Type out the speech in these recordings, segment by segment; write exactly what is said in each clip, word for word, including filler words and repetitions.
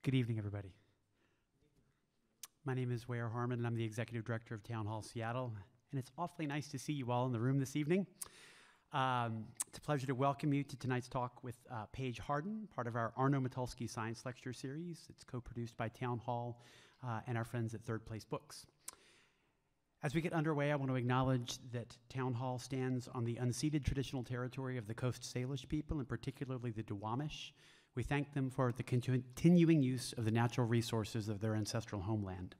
Good evening, everybody. My name is Ware Harmon, and I'm the Executive Director of Town Hall Seattle, and it's awfully nice to see you all in the room this evening. Um, it's a pleasure to welcome you to tonight's talk with uh, Paige Harden, part of our Arno Matulski Science Lecture Series. It's co-produced by Town Hall uh, and our friends at Third Place Books. As we get underway, I want to acknowledge that Town Hall stands on the unceded traditional territory of the Coast Salish people, and particularly the Duwamish. We thank them for the continuing use of the natural resources of their ancestral homeland.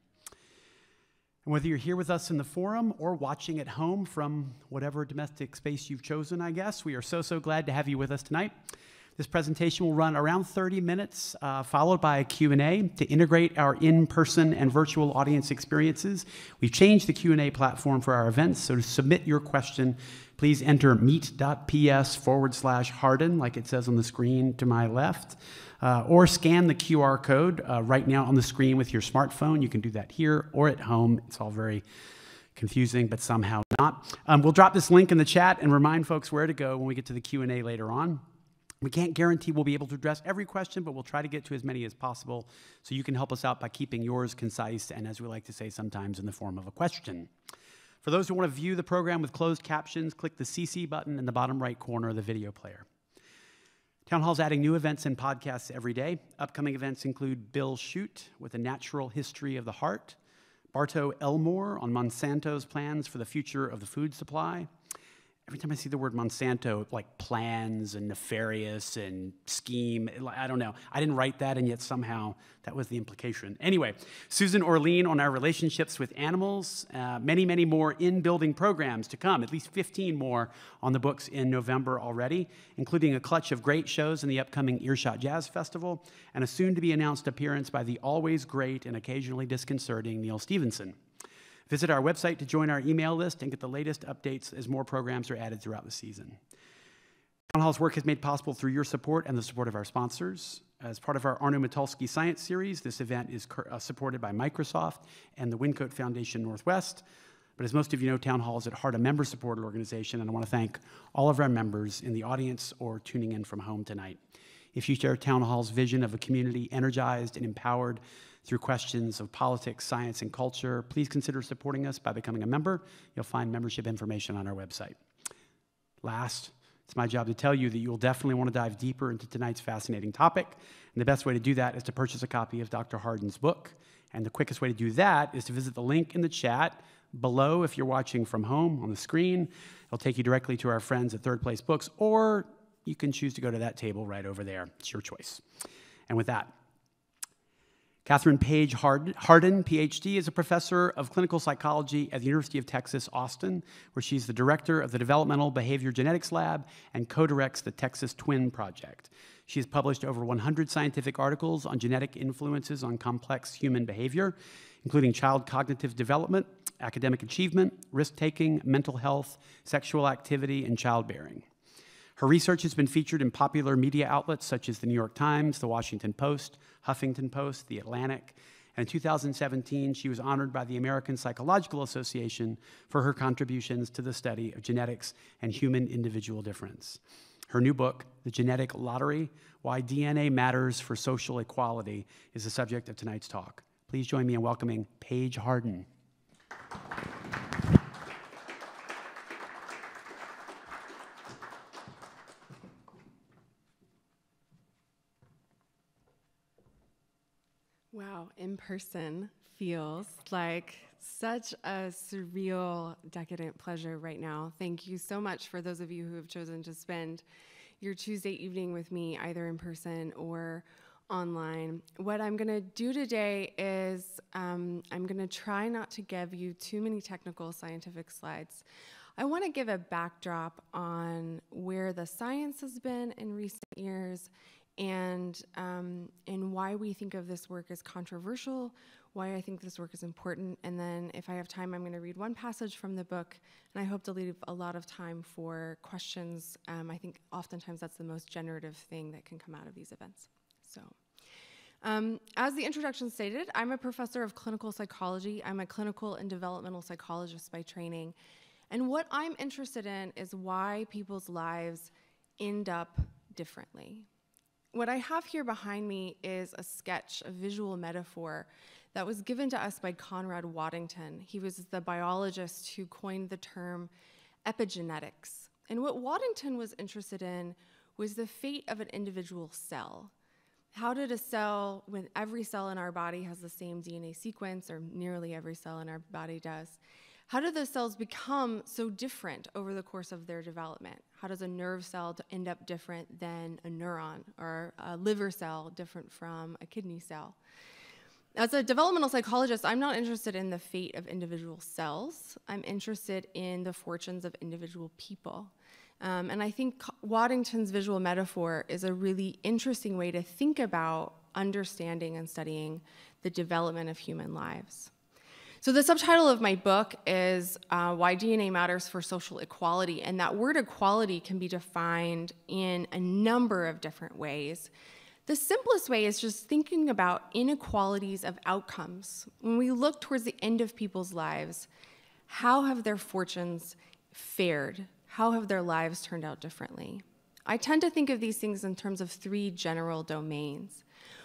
And whether you're here with us in the forum or watching at home from whatever domestic space you've chosen, I guess, we are so, so glad to have you with us tonight. This presentation will run around thirty minutes, uh, followed by a Q and A to integrate our in-person and virtual audience experiences. We've changed the Q and A platform for our events, so to submit your question, please enter meet.ps forward slash Harden, like it says on the screen to my left, uh, or scan the Q R code uh, right now on the screen with your smartphone. You can do that here or at home. It's all very confusing, but somehow not. Um, we'll drop this link in the chat and remind folks where to go when we get to the Q and A later on. We can't guarantee we'll be able to address every question, but we'll try to get to as many as possible, so you can help us out by keeping yours concise and, as we like to say sometimes, in the form of a question. For those who want to view the program with closed captions, click the C C button in the bottom right corner of the video player. Town Hall's adding new events and podcasts every day. Upcoming events include Bill Shute with a natural history of the heart, Bartow Elmore on Monsanto's plans for the future of the food supply. Every time I see the word Monsanto, like plans and nefarious and scheme, I don't know. I didn't write that, and yet somehow that was the implication. Anyway, Susan Orlean on our relationships with animals, uh, many, many more in-building programs to come, at least fifteen more on the books in November already, including a clutch of great shows in the upcoming Earshot Jazz Festival and a soon-to-be-announced appearance by the always great and occasionally disconcerting Neil Stevenson. Visit our website to join our email list and get the latest updates as more programs are added throughout the season. Town Hall's work is made possible through your support and the support of our sponsors. As part of our Arno Matulski Science Series, this event is uh, supported by Microsoft and the Wyncote Foundation Northwest. But as most of you know, Town Hall is at heart a member-supported organization, and I want to thank all of our members in the audience or tuning in from home tonight. If you share Town Hall's vision of a community energized and empowered through questions of politics, science, and culture, please consider supporting us by becoming a member. You'll find membership information on our website. Last, it's my job to tell you that you will definitely want to dive deeper into tonight's fascinating topic, and the best way to do that is to purchase a copy of Doctor Harden's book, and the quickest way to do that is to visit the link in the chat below if you're watching from home on the screen. It'll take you directly to our friends at Third Place Books, or you can choose to go to that table right over there. It's your choice. And with that, Kathryn Paige Harden, P H D, is a professor of clinical psychology at the University of Texas, Austin, where she's the director of the Developmental Behavior Genetics Lab and co-directs the Texas Twin Project. She has published over one hundred scientific articles on genetic influences on complex human behavior, including child cognitive development, academic achievement, risk-taking, mental health, sexual activity, and childbearing. Her research has been featured in popular media outlets such as the New York Times, the Washington Post, Huffington Post, The Atlantic, and in two thousand seventeen, she was honored by the American Psychological Association for her contributions to the study of genetics and human individual difference. Her new book, The Genetic Lottery, Why D N A Matters for Social Equality, is the subject of tonight's talk. Please join me in welcoming Paige Harden. Wow, in person feels like such a surreal, decadent pleasure right now. Thank you so much for those of you who have chosen to spend your Tuesday evening with me, either in person or online. What I'm gonna do today is um, I'm gonna try not to give you too many technical scientific slides. I wanna give a backdrop on where the science has been in recent years and, um, and why we think of this work as controversial, why I think this work is important, and then if I have time, I'm going to read one passage from the book, and I hope to leave a lot of time for questions. Um, I think oftentimes that's the most generative thing that can come out of these events. So, um, as the introduction stated, I'm a professor of clinical psychology. I'm a clinical and developmental psychologist by training, and what I'm interested in is why people's lives end up differently. what I have here behind me is a sketch, a visual metaphor that was given to us by Conrad Waddington. He was the biologist who coined the term epigenetics. And what Waddington was interested in was the fate of an individual cell. How did a cell, when every cell in our body has the same D N A sequence, or nearly every cell in our body does, how do those cells become so different over the course of their development? How does a nerve cell end up different than a neuron, or a liver cell different from a kidney cell? As a developmental psychologist, I'm not interested in the fate of individual cells. I'm interested in the fortunes of individual people. Um, and I think Waddington's visual metaphor is a really interesting way to think about understanding and studying the development of human lives. So the subtitle of my book is uh, Why D N A Matters for Social Equality, and that word equality can be defined in a number of different ways. The simplest way is just thinking about inequalities of outcomes. When we look towards the end of people's lives, how have their fortunes fared? How have their lives turned out differently? I tend to think of these things in terms of three general domains.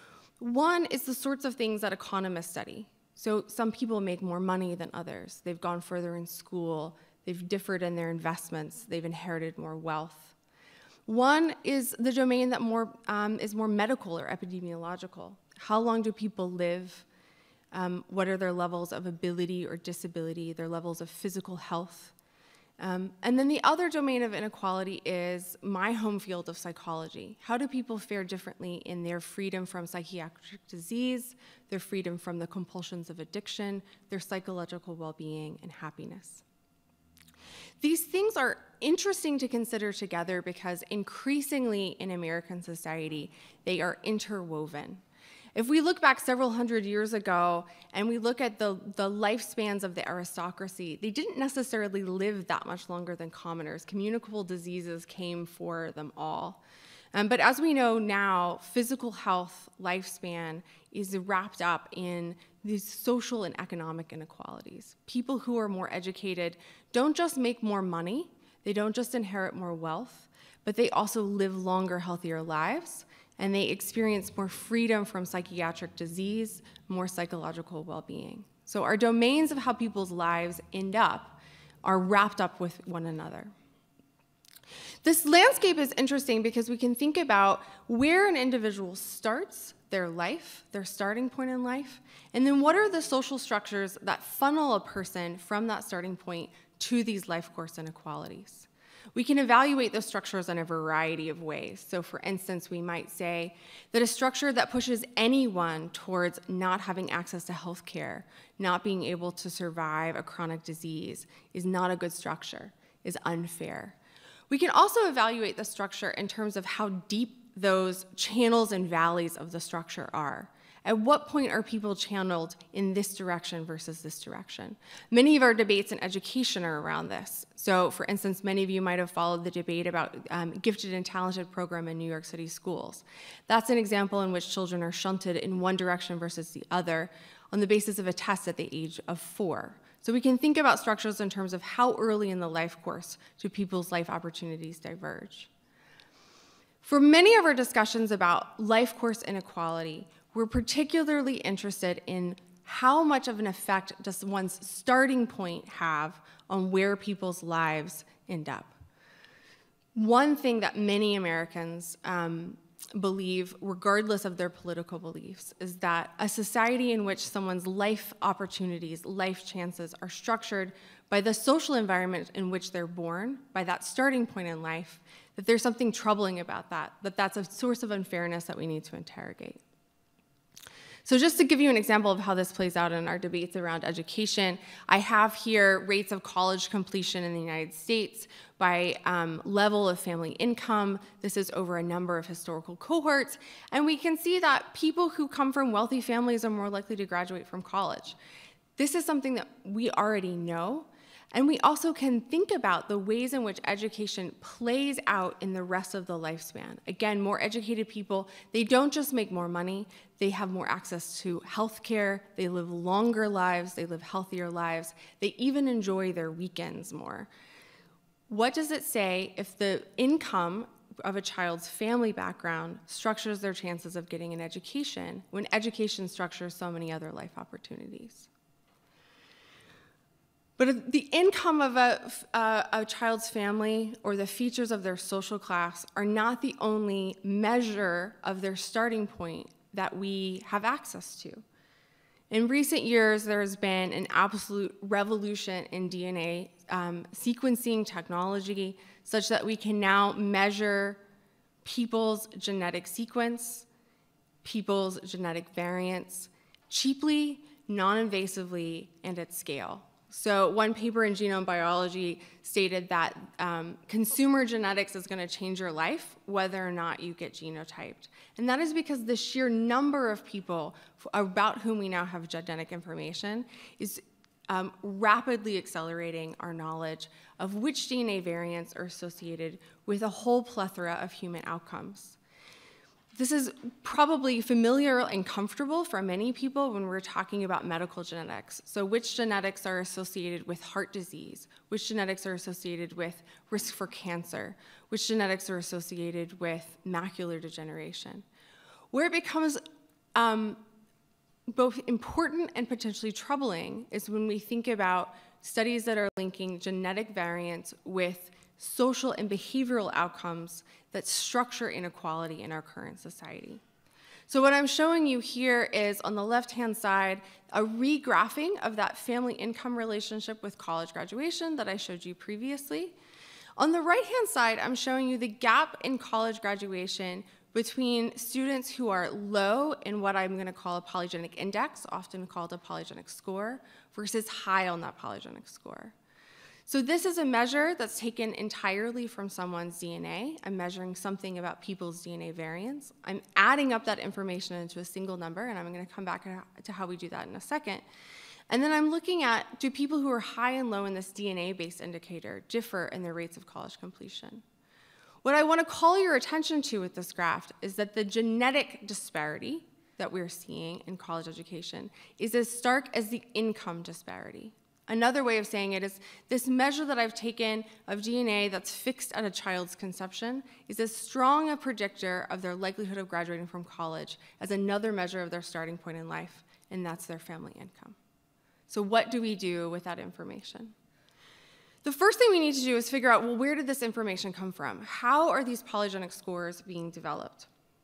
One is the sorts of things that economists study. So some people make more money than others. They've gone further in school. They've differed in their investments. They've inherited more wealth. One is the domain that more um, is more medical or epidemiological. How long do people live? Um, what are their levels of ability or disability, their levels of physical health? Um, and then the other domain of inequality is my home field of psychology. How do people fare differently in their freedom from psychiatric disease, their freedom from the compulsions of addiction, their psychological well-being and happiness? These things are interesting to consider together because increasingly in American society, they are interwoven. If we look back several hundred years ago and we look at the, the lifespans of the aristocracy, they didn't necessarily live that much longer than commoners. Communicable diseases came for them all. Um, but as we know now, physical health lifespan is wrapped up in these social and economic inequalities. People who are more educated don't just make more money, they don't just inherit more wealth, but they also live longer, healthier lives, and they experience more freedom from psychiatric disease, more psychological well-being. So our domains of how people's lives end up are wrapped up with one another. This landscape is interesting because we can think about where an individual starts their life, their starting point in life, and then what are the social structures that funnel a person from that starting point to these life course inequalities. We can evaluate those structures in a variety of ways. So for instance, we might say that a structure that pushes anyone towards not having access to health care, not being able to survive a chronic disease, is not a good structure, is unfair. We can also evaluate the structure in terms of how deep those channels and valleys of the structure are. At what point are people channeled in this direction versus this direction? Many of our debates in education are around this. So for instance, many of you might have followed the debate about um, gifted and talented program in New York City schools. That's an example in which children are shunted in one direction versus the other on the basis of a test at the age of four. So we can think about structures in terms of how early in the life course do people's life opportunities diverge. For many of our discussions about life course inequality, we're particularly interested in how much of an effect does one's starting point have on where people's lives end up. One thing that many Americans um, believe, regardless of their political beliefs, is that a society in which someone's life opportunities, life chances are structured by the social environment in which they're born, by that starting point in life, that there's something troubling about that, that that's a source of unfairness that we need to interrogate. So just to give you an example of how this plays out in our debates around education, I have here rates of college completion in the United States by um, level of family income. This is over a number of historical cohorts. And we can see that people who come from wealthy families are more likely to graduate from college. This is something that we already know. And we also can think about the ways in which education plays out in the rest of the lifespan. Again, more educated people, they don't just make more money, they have more access to health care, they live longer lives, they live healthier lives, they even enjoy their weekends more. What does it say if the income of a child's family background structures their chances of getting an education, when education structures so many other life opportunities. But the income of a, uh, a child's family or the features of their social class are not the only measure of their starting point that we have access to. In recent years, there has been an absolute revolution in D N A um, sequencing technology, such that we can now measure people's genetic sequence, people's genetic variants, cheaply, non-invasively, and at scale. So one paper in Genome Biology stated that um, consumer genetics is going to change your life whether or not you get genotyped. And that is because the sheer number of people about whom we now have genetic information is um, rapidly accelerating our knowledge of which D N A variants are associated with a whole plethora of human outcomes. This is probably familiar and comfortable for many people when we're talking about medical genetics. So which genetics are associated with heart disease? Which genetics are associated with risk for cancer? Which genetics are associated with macular degeneration? Where it becomes um, both important and potentially troubling is when we think about studies that are linking genetic variants with social and behavioral outcomes that structure inequality in our current society. So what I'm showing you here is, on the left-hand side, a regraphing of that family income relationship with college graduation that I showed you previously. On the right-hand side, I'm showing you the gap in college graduation between students who are low in what I'm going to call a polygenic index, often called a polygenic score, versus high on that polygenic score. So this is a measure that's taken entirely from someone's D N A. I'm measuring something about people's D N A variants. I'm adding up that information into a single number, and I'm going to come back to how we do that in a second. And then I'm looking at, do people who are high and low in this D N A-based indicator differ in their rates of college completion? What I want to call your attention to with this graph is that the genetic disparity that we're seeing in college education is as stark as the income disparity. Another way of saying it is this measure that I've taken of D N A that's fixed at a child's conception is as strong a predictor of their likelihood of graduating from college as another measure of their starting point in life, and that's their family income. So what do we do with that information? The first thing we need to do is figure out, well, where did this information come from? How are these polygenic scores being developed?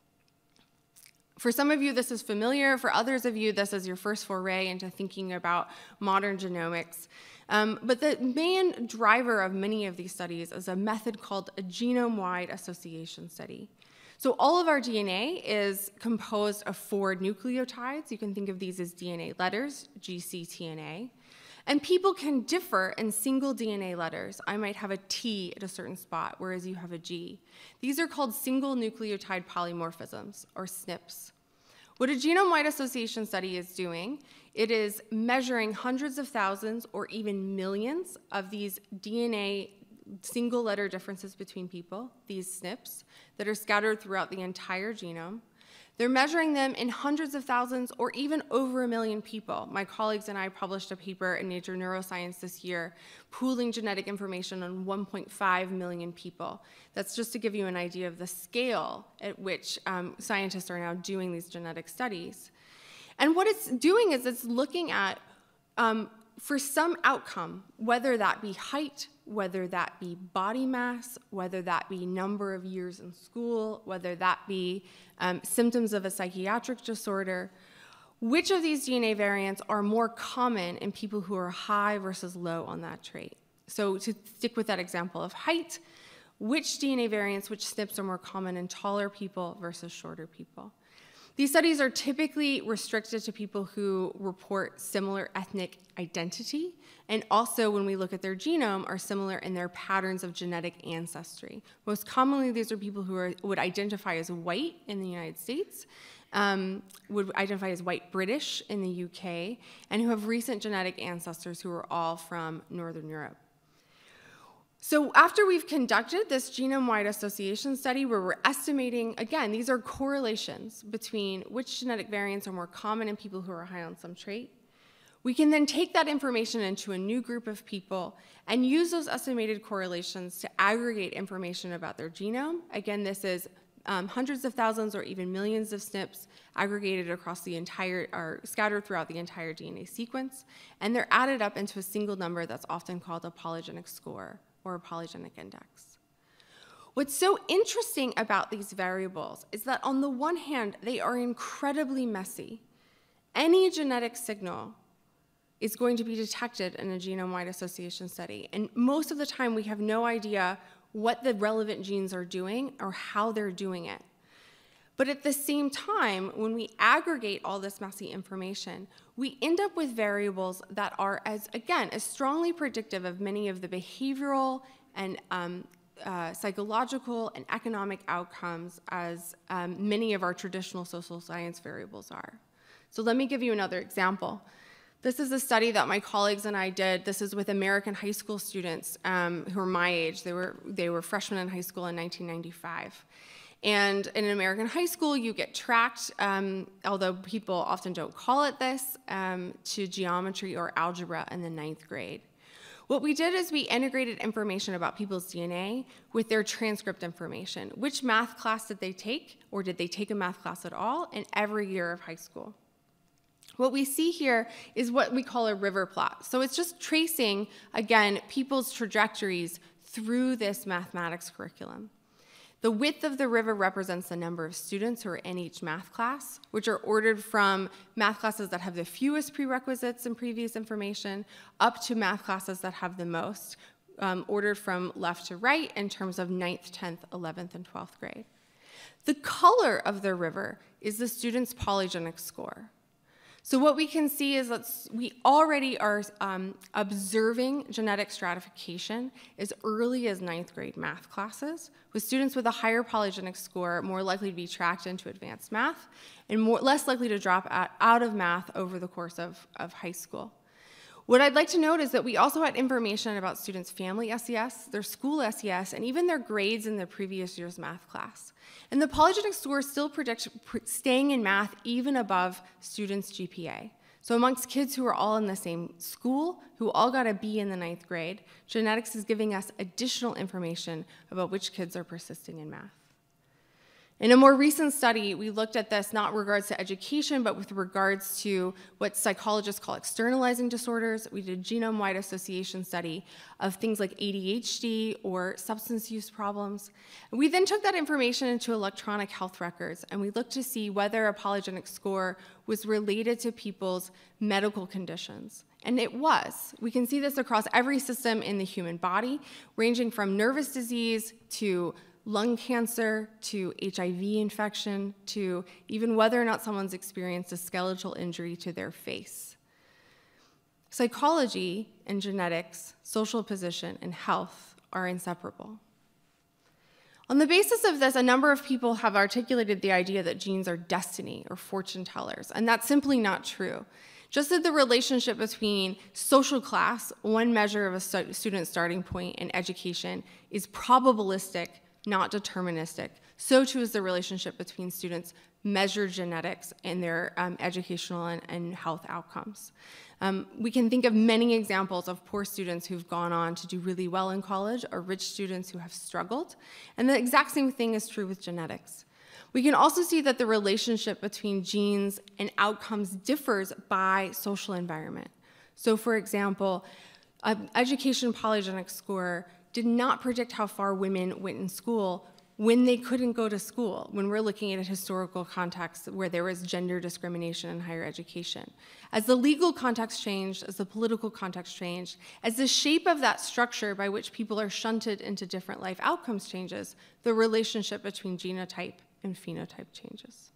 For some of you, this is familiar. For others of you, this is your first foray into thinking about modern genomics. Um, but the main driver of many of these studies is a method called a genome-wide association study. So all of our D N A is composed of four nucleotides. You can think of these as D N A letters, G, C, T, and A. And people can differ in single D N A letters. I might have a T at a certain spot, whereas you have a G. These are called single nucleotide polymorphisms, or S N Ps. What a genome-wide association study is doing, it is measuring hundreds of thousands or even millions of these D N A single letter differences between people, these S N Ps, that are scattered throughout the entire genome. They're measuring them in hundreds of thousands or even over a million people. My colleagues and I published a paper in Nature Neuroscience this year pooling genetic information on one point five million people. That's just to give you an idea of the scale at which um, scientists are now doing these genetic studies. And what it's doing is it's looking at, um, for some outcome, whether that be height, whether that be body mass, whether that be number of years in school, whether that be um, symptoms of a psychiatric disorder, which of these D N A variants are more common in people who are high versus low on that trait? So to stick with that example of height, which D N A variants, which S N Ps are more common in taller people versus shorter people? These studies are typically restricted to people who report similar ethnic identity, and also, when we look at their genome, are similar in their patterns of genetic ancestry. Most commonly, these are people who are, would identify as white in the United States, um, would identify as white British in the U K, and who have recent genetic ancestors who are all from Northern Europe. So after we've conducted this genome-wide association study where we're estimating, again, these are correlations between which genetic variants are more common in people who are high on some trait, We can then take that information into a new group of people and use those estimated correlations to aggregate information about their genome. Again, this is um, hundreds of thousands or even millions of S N Ps aggregated across the entire, or scattered throughout the entire D N A sequence, and they're added up into a single number that's often called a polygenic score or a polygenic index. What's so interesting about these variables is that on the one hand, they are incredibly messy. Any genetic signal is going to be detected in a genome-wide association study. And most of the time, we have no idea what the relevant genes are doing or how they're doing it. But at the same time, when we aggregate all this messy information, we end up with variables that are, as again, as strongly predictive of many of the behavioral and um, uh, psychological and economic outcomes as um, many of our traditional social science variables are. So let me give you another example. This is a study that my colleagues and I did. This is with American high school students um, who are my age. They were, they were freshmen in high school in nineteen ninety-five. And in an American high school, you get tracked, um, although people often don't call it this, um, to geometry or algebra in the ninth grade. What we did is we integrated information about people's D N A with their transcript information. Which math class did they take, or did they take a math class at all, in every year of high school? What we see here is what we call a river plot. So it's just tracing, again, people's trajectories through this mathematics curriculum. The width of the river represents the number of students who are in each math class, which are ordered from math classes that have the fewest prerequisites and previous information up to math classes that have the most, um, ordered from left to right in terms of ninth, tenth, eleventh, and twelfth grade. The color of the river is the student's polygenic score. So what we can see is that we already are um, observing genetic stratification as early as ninth grade math classes, with students with a higher polygenic score more likely to be tracked into advanced math and more, less likely to drop out, out of math over the course of, of high school. What I'd like to note is that we also had information about students' family S E S, their school S E S, and even their grades in the previous year's math class. And the polygenic score still predicts staying in math even above students' G P A. So amongst kids who are all in the same school, who all got a B in the ninth grade, genetics is giving us additional information about which kids are persisting in math. In a more recent study, we looked at this not in regards to education, but with regards to what psychologists call externalizing disorders. We did a genome-wide association study of things like A D H D or substance use problems. We then took that information into electronic health records, and we looked to see whether a polygenic score was related to people's medical conditions. And it was. We can see this across every system in the human body, ranging from nervous disease to lung cancer, to H I V infection, to even whether or not someone's experienced a skeletal injury to their face. Psychology and genetics, social position, and health are inseparable. On the basis of this, a number of people have articulated the idea that genes are destiny or fortune tellers, and that's simply not true. Just as the relationship between social class, one measure of a stu- student's starting point, and education is probabilistic, not deterministic, so too is the relationship between students' measured genetics and their um, educational and, and health outcomes. Um, we can think of many examples of poor students who've gone on to do really well in college, or rich students who have struggled, and the exact same thing is true with genetics. We can also see that the relationship between genes and outcomes differs by social environment. So for example, an education polygenic score did not predict how far women went in school when they couldn't go to school, when we're looking at a historical context where there was gender discrimination in higher education. As the legal context changed, as the political context changed, as the shape of that structure by which people are shunted into different life outcomes changes, the relationship between genotype and phenotype changes.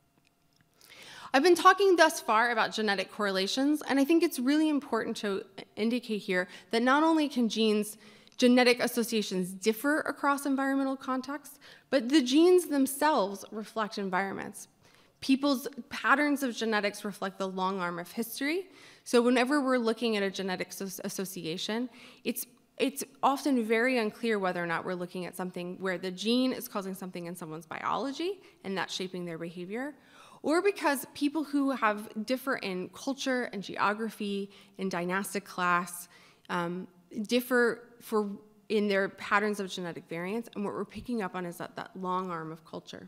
I've been talking thus far about genetic correlations, and I think it's really important to indicate here that not only can genes genetic associations differ across environmental contexts, but the genes themselves reflect environments. People's patterns of genetics reflect the long arm of history. So whenever we're looking at a genetic association, it's, it's often very unclear whether or not we're looking at something where the gene is causing something in someone's biology and that's shaping their behavior, or because people who have differ in culture and geography and dynastic class um, differ for in their patterns of genetic variance, and what we're picking up on is that, that long arm of culture.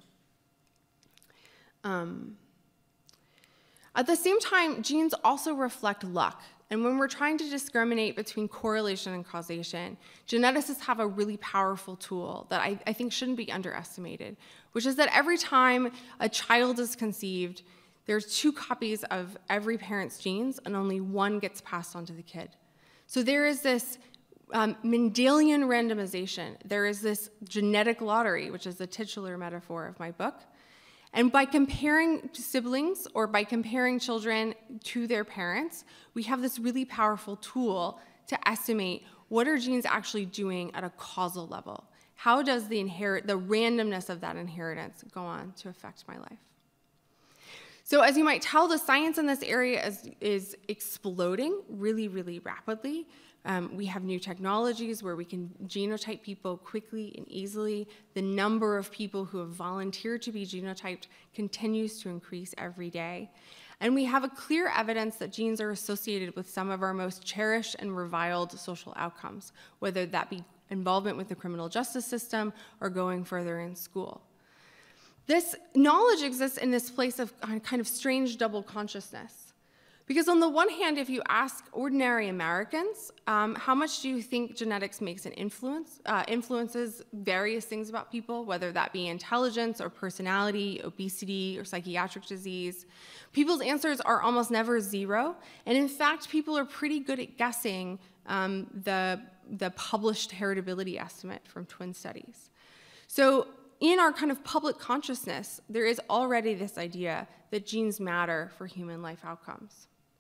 Um, at the same time, genes also reflect luck. And when we're trying to discriminate between correlation and causation, geneticists have a really powerful tool that I, I think shouldn't be underestimated, which is that every time a child is conceived, there's two copies of every parent's genes, and only one gets passed on to the kid. So there is this um, Mendelian randomization. There is this genetic lottery, which is the titular metaphor of my book. And by comparing siblings or by comparing children to their parents, we have this really powerful tool to estimate what are genes actually doing at a causal level. How does the inherit the randomness of that inheritance go on to affect my life? So as you might tell, the science in this area is, is exploding really, really rapidly. Um, we have new technologies where we can genotype people quickly and easily. The number of people who have volunteered to be genotyped continues to increase every day. And we have a clear evidence that genes are associated with some of our most cherished and reviled social outcomes, whether that be involvement with the criminal justice system or going further in school. This knowledge exists in this place of kind of strange double consciousness. Because on the one hand, if you ask ordinary Americans, um, how much do you think genetics makes an influence, uh, influences various things about people, whether that be intelligence or personality, obesity or psychiatric disease, people's answers are almost never zero. And in fact, people are pretty good at guessing um, the, the published heritability estimate from twin studies. So in our kind of public consciousness, there is already this idea that genes matter for human life outcomes.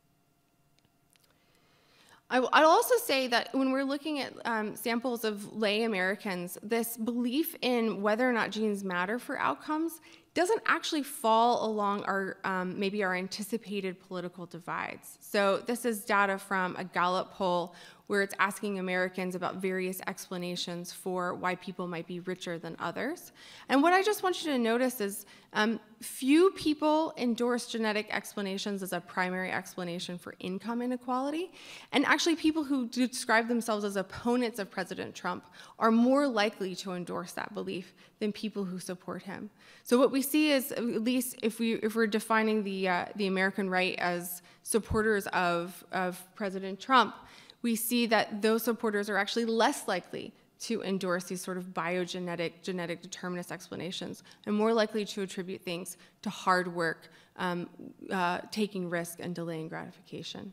I will also say that when we're looking at um, samples of lay Americans, this belief in whether or not genes matter for outcomes doesn't actually fall along our, um, maybe our anticipated political divides. So this is data from a Gallup poll where it's asking Americans about various explanations for why people might be richer than others. And what I just want you to notice is um, few people endorse genetic explanations as a primary explanation for income inequality. And actually people who describe themselves as opponents of President Trump are more likely to endorse that belief than people who support him. So what we see is, at least if, we, if we're defining the, uh, the American right as supporters of, of President Trump, we see that those supporters are actually less likely to endorse these sort of biogenetic, genetic determinist explanations, and more likely to attribute things to hard work, um, uh, taking risk, and delaying gratification.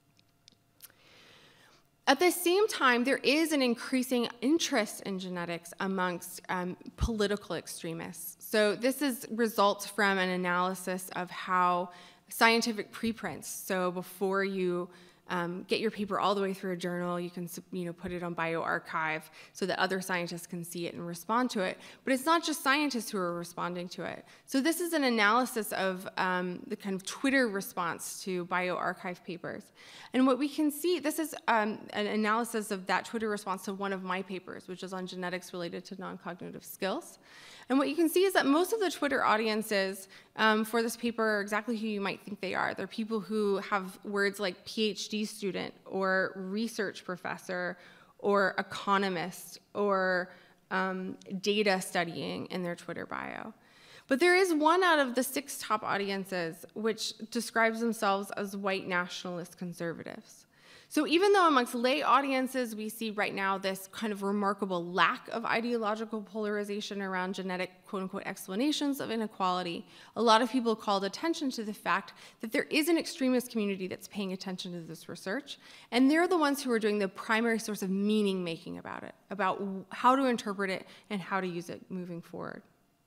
At the same time, there is an increasing interest in genetics amongst um, political extremists. So this is results from an analysis of how scientific preprints, so before you Um, get your paper all the way through a journal, you can you know, put it on bioRxiv so that other scientists can see it and respond to it. But it's not just scientists who are responding to it. So this is an analysis of um, the kind of Twitter response to bioRxiv papers. And what we can see, this is um, an analysis of that Twitter response to one of my papers, which is on genetics related to non-cognitive skills. And what you can see is that most of the Twitter audiences um, for this paper are exactly who you might think they are. They're people who have words like PhD student or research professor or economist or um, data studying in their Twitter bio. But there is one out of the six top audiences which describes themselves as white nationalist conservatives. So even though amongst lay audiences we see right now this kind of remarkable lack of ideological polarization around genetic quote-unquote explanations of inequality, a lot of people called attention to the fact that there is an extremist community that's paying attention to this research, and they're the ones who are doing the primary source of meaning making about it, about how to interpret it and how to use it moving forward.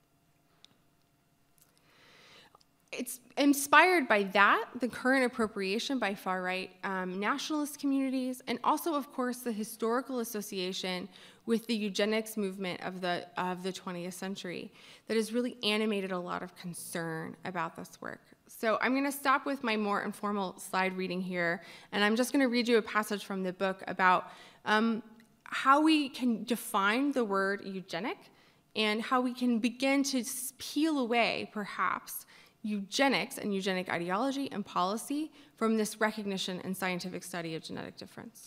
It's inspired by that, the current appropriation by far-right um, nationalist communities, and also, of course, the historical association with the eugenics movement of the, of the twentieth century that has really animated a lot of concern about this work. So I'm going to stop with my more informal slide reading here, and I'm just going to read you a passage from the book about um, how we can define the word eugenic and how we can begin to peel away, perhaps, eugenics and eugenic ideology and policy from this recognition and scientific study of genetic difference.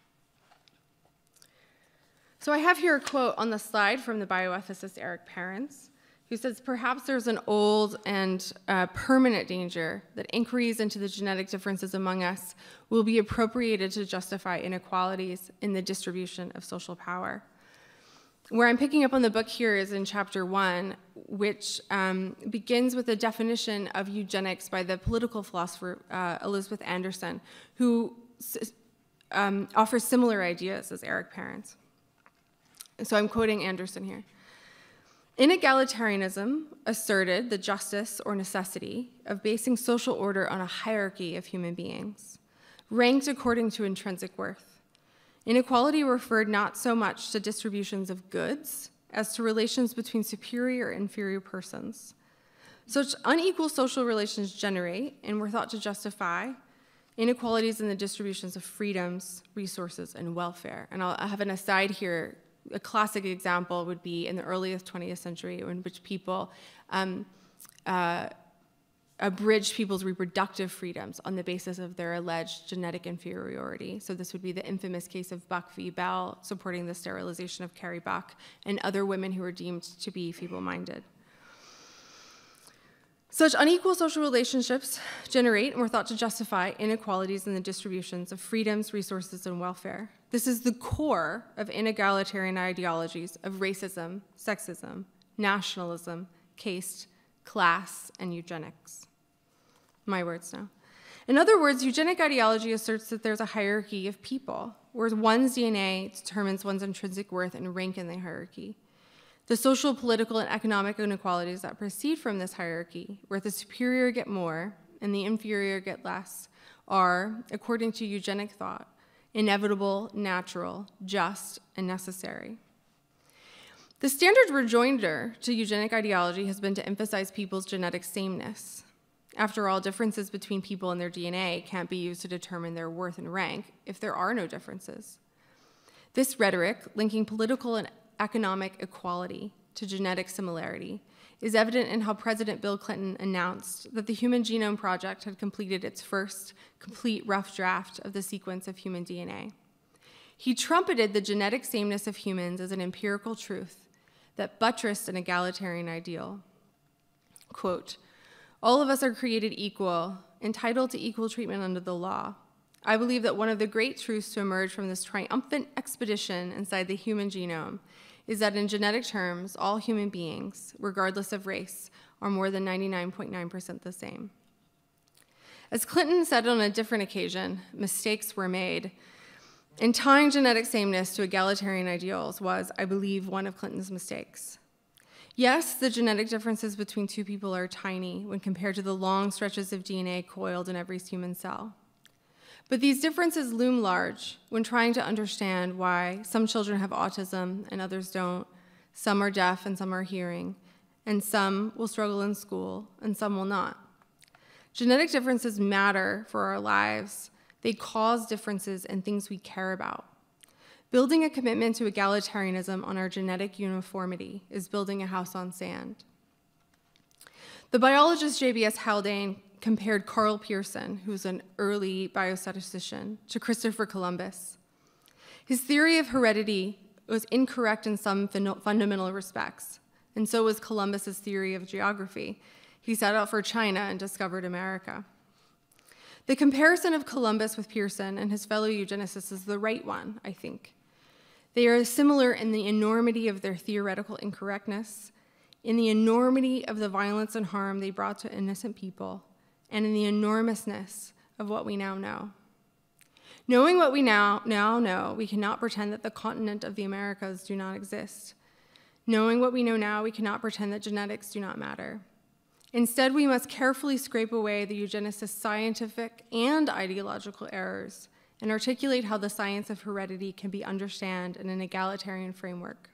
So I have here a quote on the slide from the bioethicist Eric Perrins, who says, perhaps there's an old and uh, permanent danger that inquiries into the genetic differences among us will be appropriated to justify inequalities in the distribution of social power. Where I'm picking up on the book here is in chapter one, which um, begins with a definition of eugenics by the political philosopher uh, Elizabeth Anderson, who um, offers similar ideas as Eric Perrins. So I'm quoting Anderson here. Inegalitarianism asserted the justice or necessity of basing social order on a hierarchy of human beings, ranked according to intrinsic worth. Inequality referred not so much to distributions of goods as to relations between superior and inferior persons. Such unequal social relations generate, and were thought to justify, inequalities in the distributions of freedoms, resources, and welfare. And I'll have an aside here. A classic example would be in the earliest twentieth century, in which people um, uh, abridged people's reproductive freedoms on the basis of their alleged genetic inferiority. So this would be the infamous case of Buck v. Bell, supporting the sterilization of Carrie Buck and other women who were deemed to be feeble-minded. Such unequal social relationships generate and were thought to justify inequalities in the distributions of freedoms, resources, and welfare. This is the core of inegalitarian ideologies of racism, sexism, nationalism, caste, class, and eugenics. My words now. In other words, eugenic ideology asserts that there's a hierarchy of people, where one's D N A determines one's intrinsic worth and rank in the hierarchy. The social, political, and economic inequalities that proceed from this hierarchy, where the superior get more and the inferior get less, are, according to eugenic thought, inevitable, natural, just, and necessary. The standard rejoinder to eugenic ideology has been to emphasize people's genetic sameness. After all, differences between people and their D N A can't be used to determine their worth and rank if there are no differences. This rhetoric, linking political and economic equality to genetic similarity, is evident in how President Bill Clinton announced that the Human Genome Project had completed its first complete rough draft of the sequence of human D N A. He trumpeted the genetic sameness of humans as an empirical truth that buttressed an egalitarian ideal. Quote, all of us are created equal, entitled to equal treatment under the law. I believe that one of the great truths to emerge from this triumphant expedition inside the human genome is that in genetic terms, all human beings, regardless of race, are more than ninety-nine point nine percent the same. As Clinton said on a different occasion, mistakes were made, and tying genetic sameness to egalitarian ideals was, I believe, one of Clinton's mistakes. Yes, the genetic differences between two people are tiny when compared to the long stretches of D N A coiled in every human cell. But these differences loom large when trying to understand why some children have autism and others don't, some are deaf and some are hearing, and some will struggle in school and some will not. Genetic differences matter for our lives. They cause differences in things we care about. Building a commitment to egalitarianism on our genetic uniformity is building a house on sand. The biologist J B S Haldane compared Carl Pearson, who's an early biostatistician, to Christopher Columbus. His theory of heredity was incorrect in some fundamental respects, and so was Columbus's theory of geography. He set out for China and discovered America. The comparison of Columbus with Pearson and his fellow eugenicists is the right one, I think. They are similar in the enormity of their theoretical incorrectness, in the enormity of the violence and harm they brought to innocent people, and in the enormousness of what we now know. Knowing what we now, now know, we cannot pretend that the continent of the Americas do not exist. Knowing what we know now, we cannot pretend that genetics do not matter. Instead, we must carefully scrape away the eugenicists' scientific and ideological errors and articulate how the science of heredity can be understood in an egalitarian framework.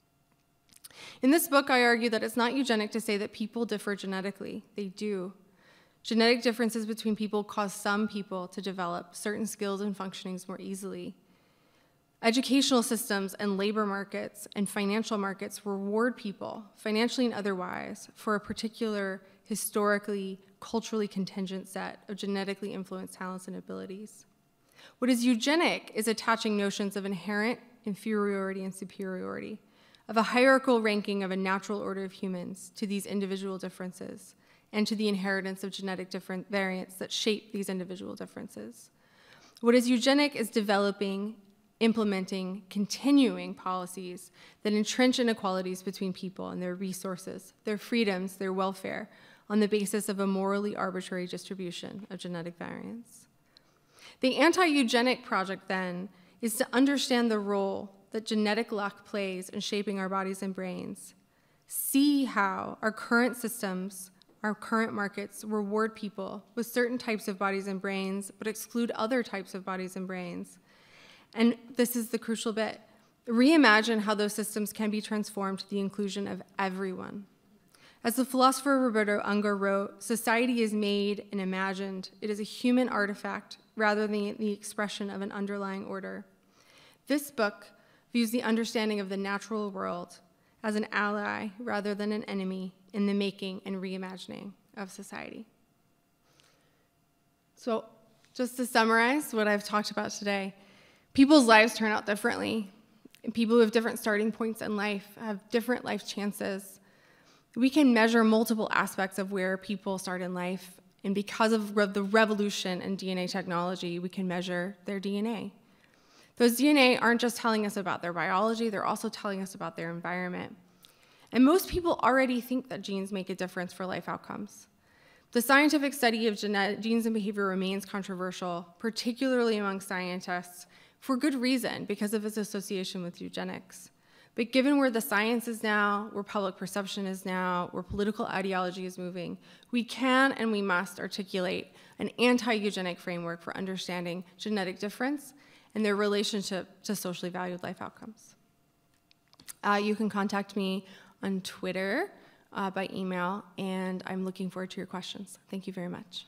In this book, I argue that it's not eugenic to say that people differ genetically. They do. Genetic differences between people cause some people to develop certain skills and functionings more easily. Educational systems and labor markets and financial markets reward people, financially and otherwise, for a particular historically, culturally contingent set of genetically influenced talents and abilities. What is eugenic is attaching notions of inherent inferiority and superiority, of a hierarchical ranking of a natural order of humans to these individual differences, and to the inheritance of genetic different variants that shape these individual differences. What is eugenic is developing, implementing, continuing policies that entrench inequalities between people and their resources, their freedoms, their welfare, on the basis of a morally arbitrary distribution of genetic variants. The anti-eugenic project, then, is to understand the role that genetic luck plays in shaping our bodies and brains, see how our current systems, our current markets reward people with certain types of bodies and brains, but exclude other types of bodies and brains. And this is the crucial bit. Reimagine how those systems can be transformed to the inclusion of everyone. As the philosopher Roberto Unger wrote, society is made and imagined. It is a human artifact rather than the expression of an underlying order. This book views the understanding of the natural world as an ally rather than an enemy in the making and reimagining of society. So, just to summarize what I've talked about today, people's lives turn out differently. People who have different starting points in life have different life chances. We can measure multiple aspects of where people start in life, and because of re- the revolution in D N A technology, we can measure their D N A. Those D N A aren't just telling us about their biology, they're also telling us about their environment. And most people already think that genes make a difference for life outcomes. The scientific study of genet- genes and behavior remains controversial, particularly among scientists, for good reason, because of its association with eugenics. But given where the science is now, where public perception is now, where political ideology is moving, we can and we must articulate an anti-eugenic framework for understanding genetic difference and their relationship to socially valued life outcomes. Uh, you can contact me on Twitter, uh, by email, and I'm looking forward to your questions. Thank you very much.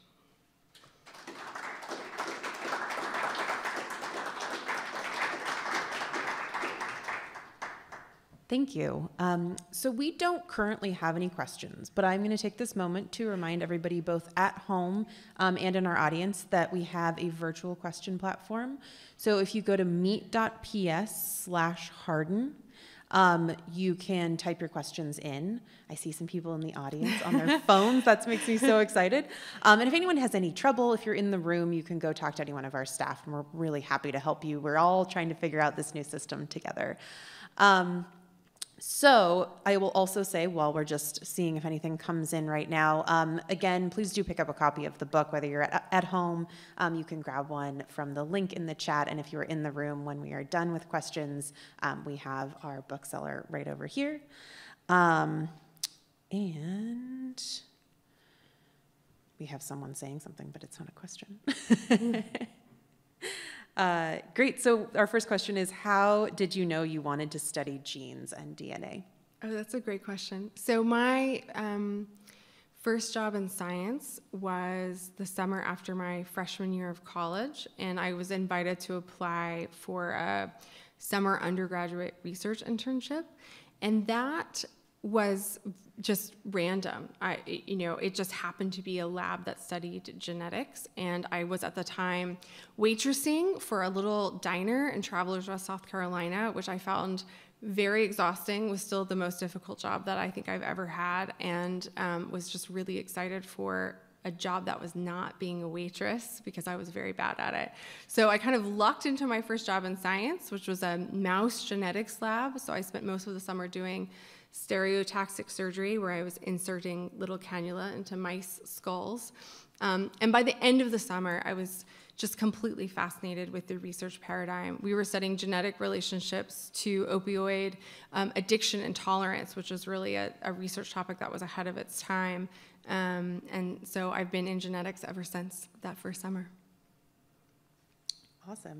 Thank you. Um, so we don't currently have any questions, but I'm going to take this moment to remind everybody both at home um, and in our audience that we have a virtual question platform. So if you go to meet.ps slash Harden, um, you can type your questions in. I see some people in the audience on their phones. That makes me so excited. Um, and if anyone has any trouble, if you're in the room, you can go talk to any one of our staff, and we're really happy to help you. We're all trying to figure out this new system together. Um, So I will also say, while we're just seeing if anything comes in right now, um, again, please do pick up a copy of the book, whether you're at, at home. Um, you can grab one from the link in the chat, and if you're in the room when we are done with questions, um, we have our bookseller right over here. Um, and we have someone saying something, but it's not a question. Uh, great. So our first question is, how did you know you wanted to study genes and D N A? Oh, that's a great question. So my um, first job in science was the summer after my freshman year of college, and I was invited to apply for a summer undergraduate research internship, and that was just random. I, you know, it just happened to be a lab that studied genetics, and I was at the time waitressing for a little diner in Travelers Rest, South Carolina, which I found very exhausting, was still the most difficult job that I think I've ever had, and um, was just really excited for a job that was not being a waitress because I was very bad at it. So I kind of lucked into my first job in science, which was a mouse genetics lab. So I spent most of the summer doing stereotactic surgery, where I was inserting little cannula into mice skulls. Um, and by the end of the summer, I was just completely fascinated with the research paradigm. We were studying genetic relationships to opioid um, addiction and tolerance, which was really a, a research topic that was ahead of its time. Um, and so I've been in genetics ever since that first summer. Awesome.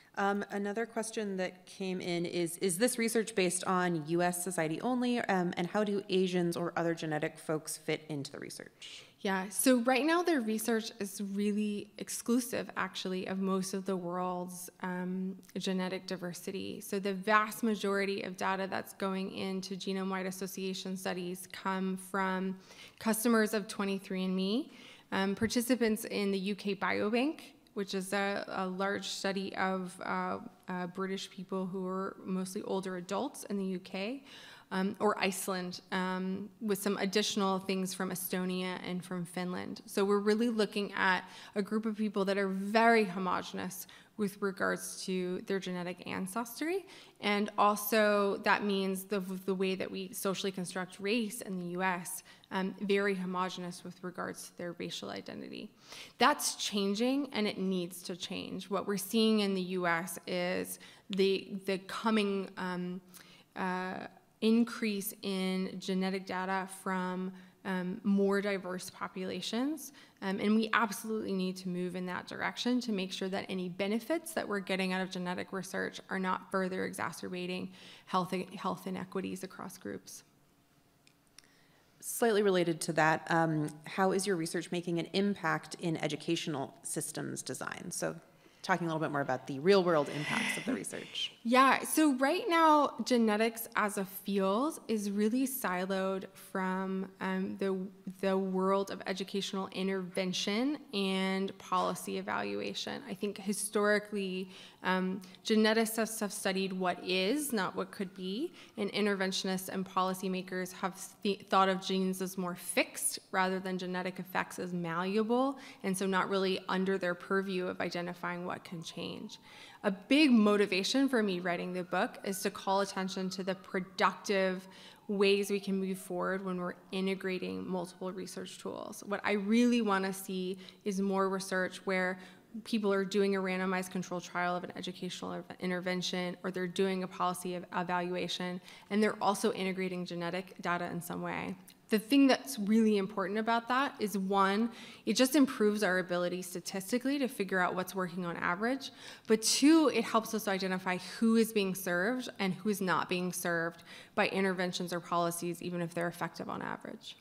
Um, another question that came in is, is this research based on U S society only, um, and how do Asians or other genetic folks fit into the research? Yeah, so right now their research is really exclusive, actually, of most of the world's um, genetic diversity. So the vast majority of data that's going into genome-wide association studies come from customers of twenty-three and me, um, participants in the U K Biobank, which is a, a large study of uh, uh, British people who are mostly older adults in the U K, um, or Iceland, um, with some additional things from Estonia and from Finland. So we're really looking at a group of people that are very homogenous with regards to their genetic ancestry. And also that means the, the way that we socially construct race in the U S, um, very homogenous with regards to their racial identity. That's changing, and it needs to change. What we're seeing in the U S is the, the coming um, uh, increase in genetic data from um, more diverse populations. Um, and we absolutely need to move in that direction to make sure that any benefits that we're getting out of genetic research are not further exacerbating health, health inequities across groups. Slightly related to that, um, how is your research making an impact in educational systems design? So talking a little bit more about the real world impacts of the research. Yeah, so right now, genetics as a field is really siloed from um, the, the world of educational intervention and policy evaluation. I think historically, um, geneticists have studied what is, not what could be, and interventionists and policymakers have th- thought of genes as more fixed rather than genetic effects as malleable, and so not really under their purview of identifying what can change. A big motivation for me writing the book is to call attention to the productive ways we can move forward when we're integrating multiple research tools. What I really want to see is more research where people are doing a randomized controlled trial of an educational intervention, or they're doing a policy of evaluation, and they're also integrating genetic data in some way. The thing that's really important about that is, one, it just improves our ability statistically to figure out what's working on average, but two, it helps us identify who is being served and who is not being served by interventions or policies, even if they're effective on average.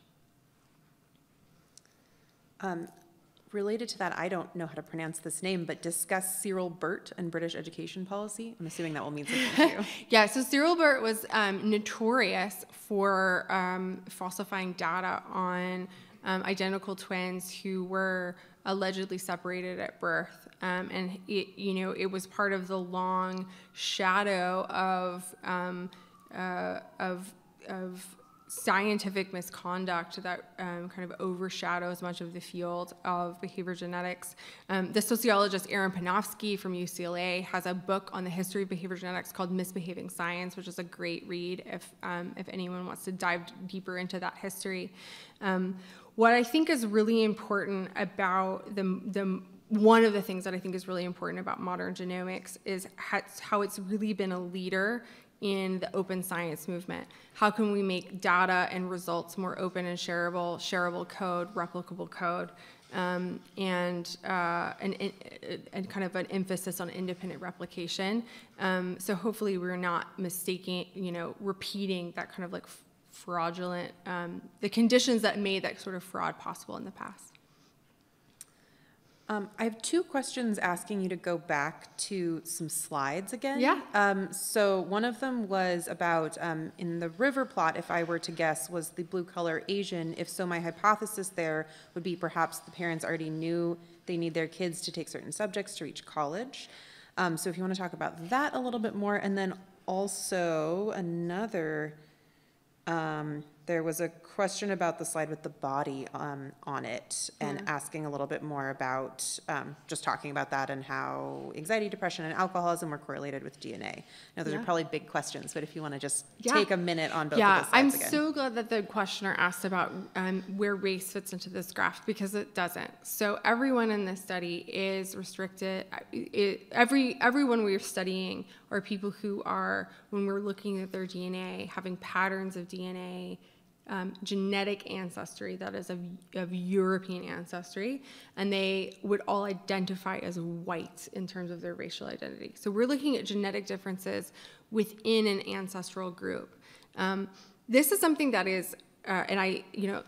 Um, Related to that, I don't know how to pronounce this name, but discuss Cyril Burt and British education policy. I'm assuming that will mean something to you. Yeah, so Cyril Burt was um, notorious for um, falsifying data on um, identical twins who were allegedly separated at birth. Um, and it, you know, it was part of the long shadow of um, uh, of of scientific misconduct that um, kind of overshadows much of the field of behavior genetics. Um, the sociologist Aaron Panofsky from U C L A has a book on the history of behavior genetics called Misbehaving Science, which is a great read if, um, if anyone wants to dive deeper into that history. Um, what I think is really important about the, the one of the things that I think is really important about modern genomics is how it's really been a leader in the open science movement. How can we make data and results more open and shareable, shareable code, replicable code, um, and, uh, and, and kind of an emphasis on independent replication. Um, so hopefully we're not mistaking, you know, repeating that kind of like fraudulent, um, the conditions that made that sort of fraud possible in the past. Um, I have two questions asking you to go back to some slides again. Yeah. Um, so one of them was about, um, in the river plot, if I were to guess, was the blue color Asian? If so, my hypothesis there would be perhaps the parents already knew they need their kids to take certain subjects to reach college. Um, so if you want to talk about that a little bit more. And then also another, um, there was a question about the slide with the body um, on it, and yeah. asking a little bit more about, um, just talking about that and how anxiety, depression, and alcoholism were correlated with D N A. Now, those yeah. are probably big questions, but if you want to just yeah. take a minute on both yeah, of those slides I'm again. so glad that the questioner asked about um, where race fits into this graph, because it doesn't. So everyone in this study is restricted. It, every everyone we're studying are people who are, when we're looking at their D N A, having patterns of D N A um, genetic ancestry that is of, of European ancestry, and they would all identify as white in terms of their racial identity. So we're looking at genetic differences within an ancestral group. Um, this is something that is, uh, and I, you know,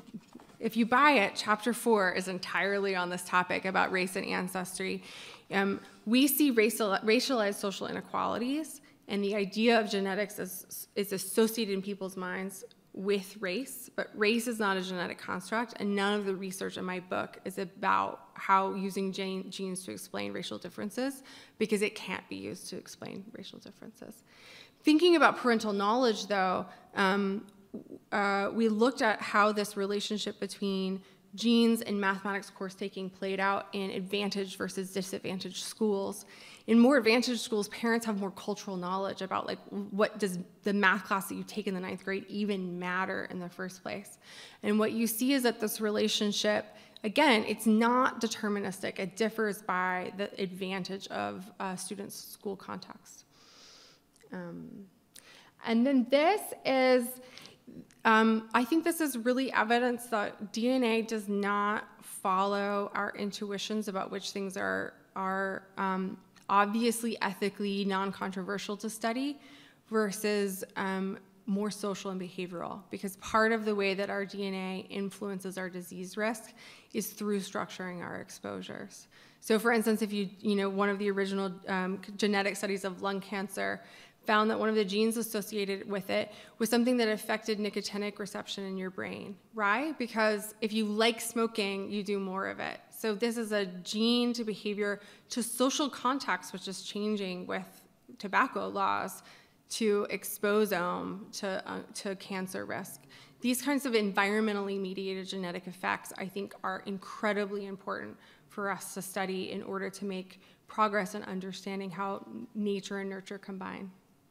if you buy it, chapter four is entirely on this topic about race and ancestry. Um, we see racial, racialized social inequalities, and the idea of genetics is, is associated in people's minds with race, but race is not a genetic construct, and none of the research in my book is about how using gene, genes to explain racial differences, because it can't be used to explain racial differences. Thinking about parental knowledge, though, um, uh, we looked at how this relationship between genes and mathematics course taking played out in advantaged versus disadvantaged schools. In more advantaged schools, parents have more cultural knowledge about, like, what does the math class that you take in the ninth grade even matter in the first place. And what you see is that this relationship, again, it's not deterministic. It differs by the advantage of uh, students' school context. Um, and then this is, um, I think this is really evidence that D N A does not follow our intuitions about which things are, are um, obviously ethically non-controversial to study versus um, more social and behavioral, because part of the way that our D N A influences our disease risk is through structuring our exposures. So for instance, if you, you know, one of the original um, genetic studies of lung cancer found that one of the genes associated with it was something that affected nicotinic reception in your brain, right? Because if you like smoking, you do more of it. So this is a gene to behavior to social context, which is changing with tobacco laws, to exposome, to, uh, to cancer risk. These kinds of environmentally mediated genetic effects, I think, are incredibly important for us to study in order to make progress in understanding how nature and nurture combine.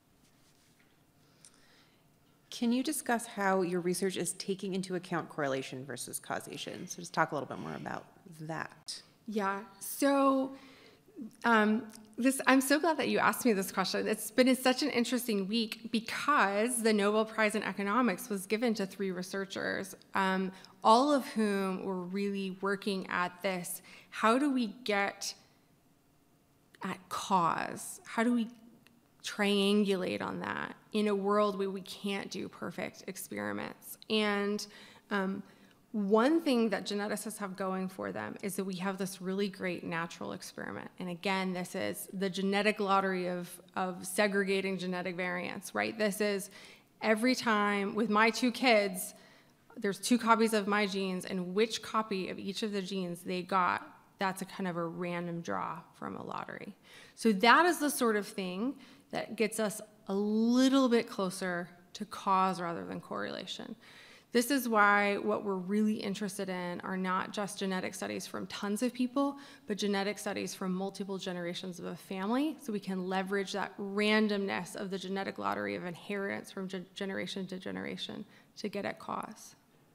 Can you discuss how your research is taking into account correlation versus causation? So just talk a little bit more about that. Yeah, so um, this, I'm so glad that you asked me this question. It's been such an interesting week because the Nobel Prize in Economics was given to three researchers, um, all of whom were really working at this. How do we get at cause? How do we triangulate on that in a world where we can't do perfect experiments? And um, one thing that geneticists have going for them is that we have this really great natural experiment. And again, this is the genetic lottery of, of segregating genetic variants, right? This is every time with my two kids, there's two copies of my genes, and which copy of each of the genes they got, that's a kind of a random draw from a lottery. So that is the sort of thing that gets us a little bit closer to cause rather than correlation. This is why what we're really interested in are not just genetic studies from tons of people, but genetic studies from multiple generations of a family, so we can leverage that randomness of the genetic lottery of inheritance from ge- generation to generation to get at cause.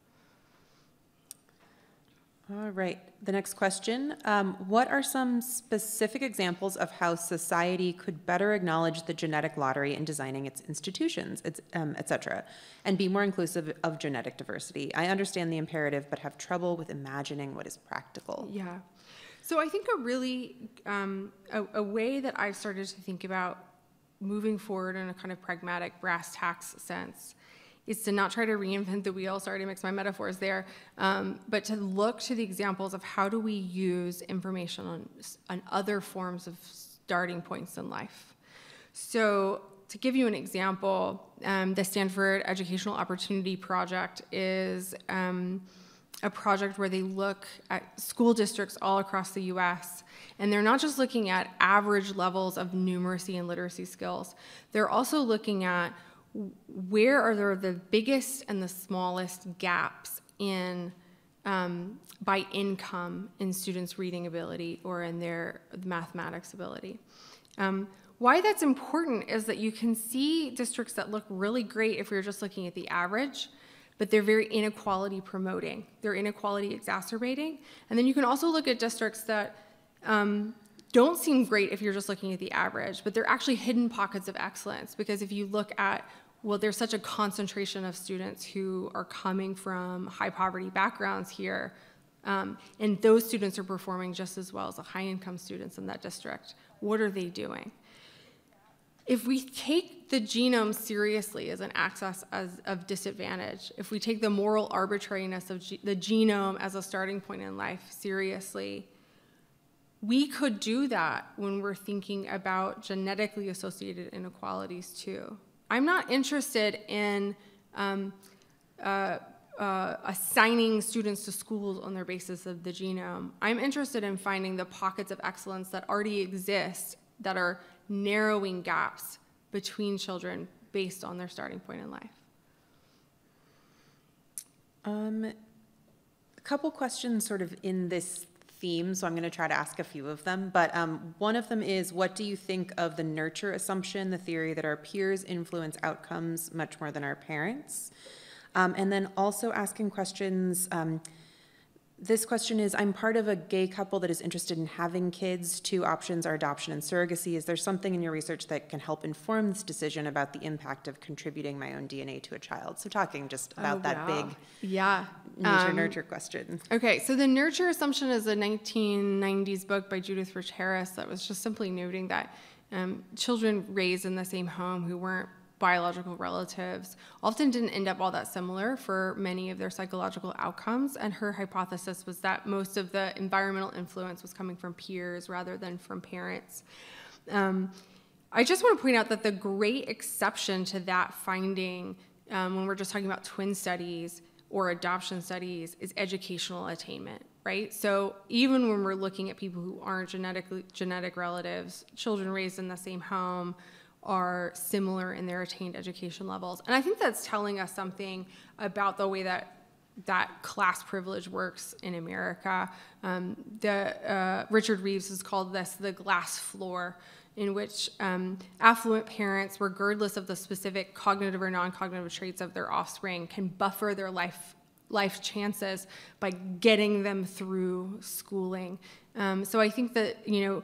All right, the next question. Um, what are some specific examples of how society could better acknowledge the genetic lottery in designing its institutions, its, um, et cetera, and be more inclusive of genetic diversity? I understand the imperative, but have trouble with imagining what is practical. Yeah. So I think a really, um, a, a way that I've started to think about moving forward in a kind of pragmatic brass tacks sense is to not try to reinvent the wheel, sorry to mix my metaphors there, um, but to look to the examples of how do we use information on, on other forms of starting points in life. So to give you an example, um, the Stanford Educational Opportunity Project is um, a project where they look at school districts all across the U S, and they're not just looking at average levels of numeracy and literacy skills, they're also looking at where are there the biggest and the smallest gaps in um, by income in students' reading ability or in their mathematics ability. Um, why that's important is that you can see districts that look really great if you're just looking at the average, but they're very inequality promoting. They're inequality exacerbating. And then you can also look at districts that um, don't seem great if you're just looking at the average, but they're actually hidden pockets of excellence, because if you look at well, there's such a concentration of students who are coming from high poverty backgrounds here, um, and those students are performing just as well as the high income students in that district. What are they doing? If we take the genome seriously as an axis as, of disadvantage, if we take the moral arbitrariness of ge- the genome as a starting point in life seriously, we could do that when we're thinking about genetically associated inequalities too. I'm not interested in um, uh, uh, assigning students to schools on their basis of the genome. I'm interested in finding the pockets of excellence that already exist that are narrowing gaps between children based on their starting point in life. Um, a couple questions sort of in this theme, so I'm going to try to ask a few of them. But um, one of them is, what do you think of the nurture assumption, the theory that our peers influence outcomes much more than our parents? Um, and then also asking questions, um, this question is, I'm part of a gay couple that is interested in having kids. Two options are adoption and surrogacy. Is there something in your research that can help inform this decision about the impact of contributing my own D N A to a child? So talking just about Oh, that wow. big yeah. nature-nurture um, question. Okay, so the nurture assumption is a nineteen nineties book by Judith Rich Harris that was just simply noting that um, children raised in the same home who weren't biological relatives often didn't end up all that similar for many of their psychological outcomes, and her hypothesis was that most of the environmental influence was coming from peers rather than from parents. Um, I just want to point out that the great exception to that finding, um, when we're just talking about twin studies or adoption studies, is educational attainment, right? So even when we're looking at people who aren't genetically genetic relatives, children raised in the same home are similar in their attained education levels. And I think that's telling us something about the way that that class privilege works in America. Um, the, uh, Richard Reeves has called this the glass floor, in which um, affluent parents, regardless of the specific cognitive or non-cognitive traits of their offspring, can buffer their life, life chances by getting them through schooling. Um, so I think that, you know,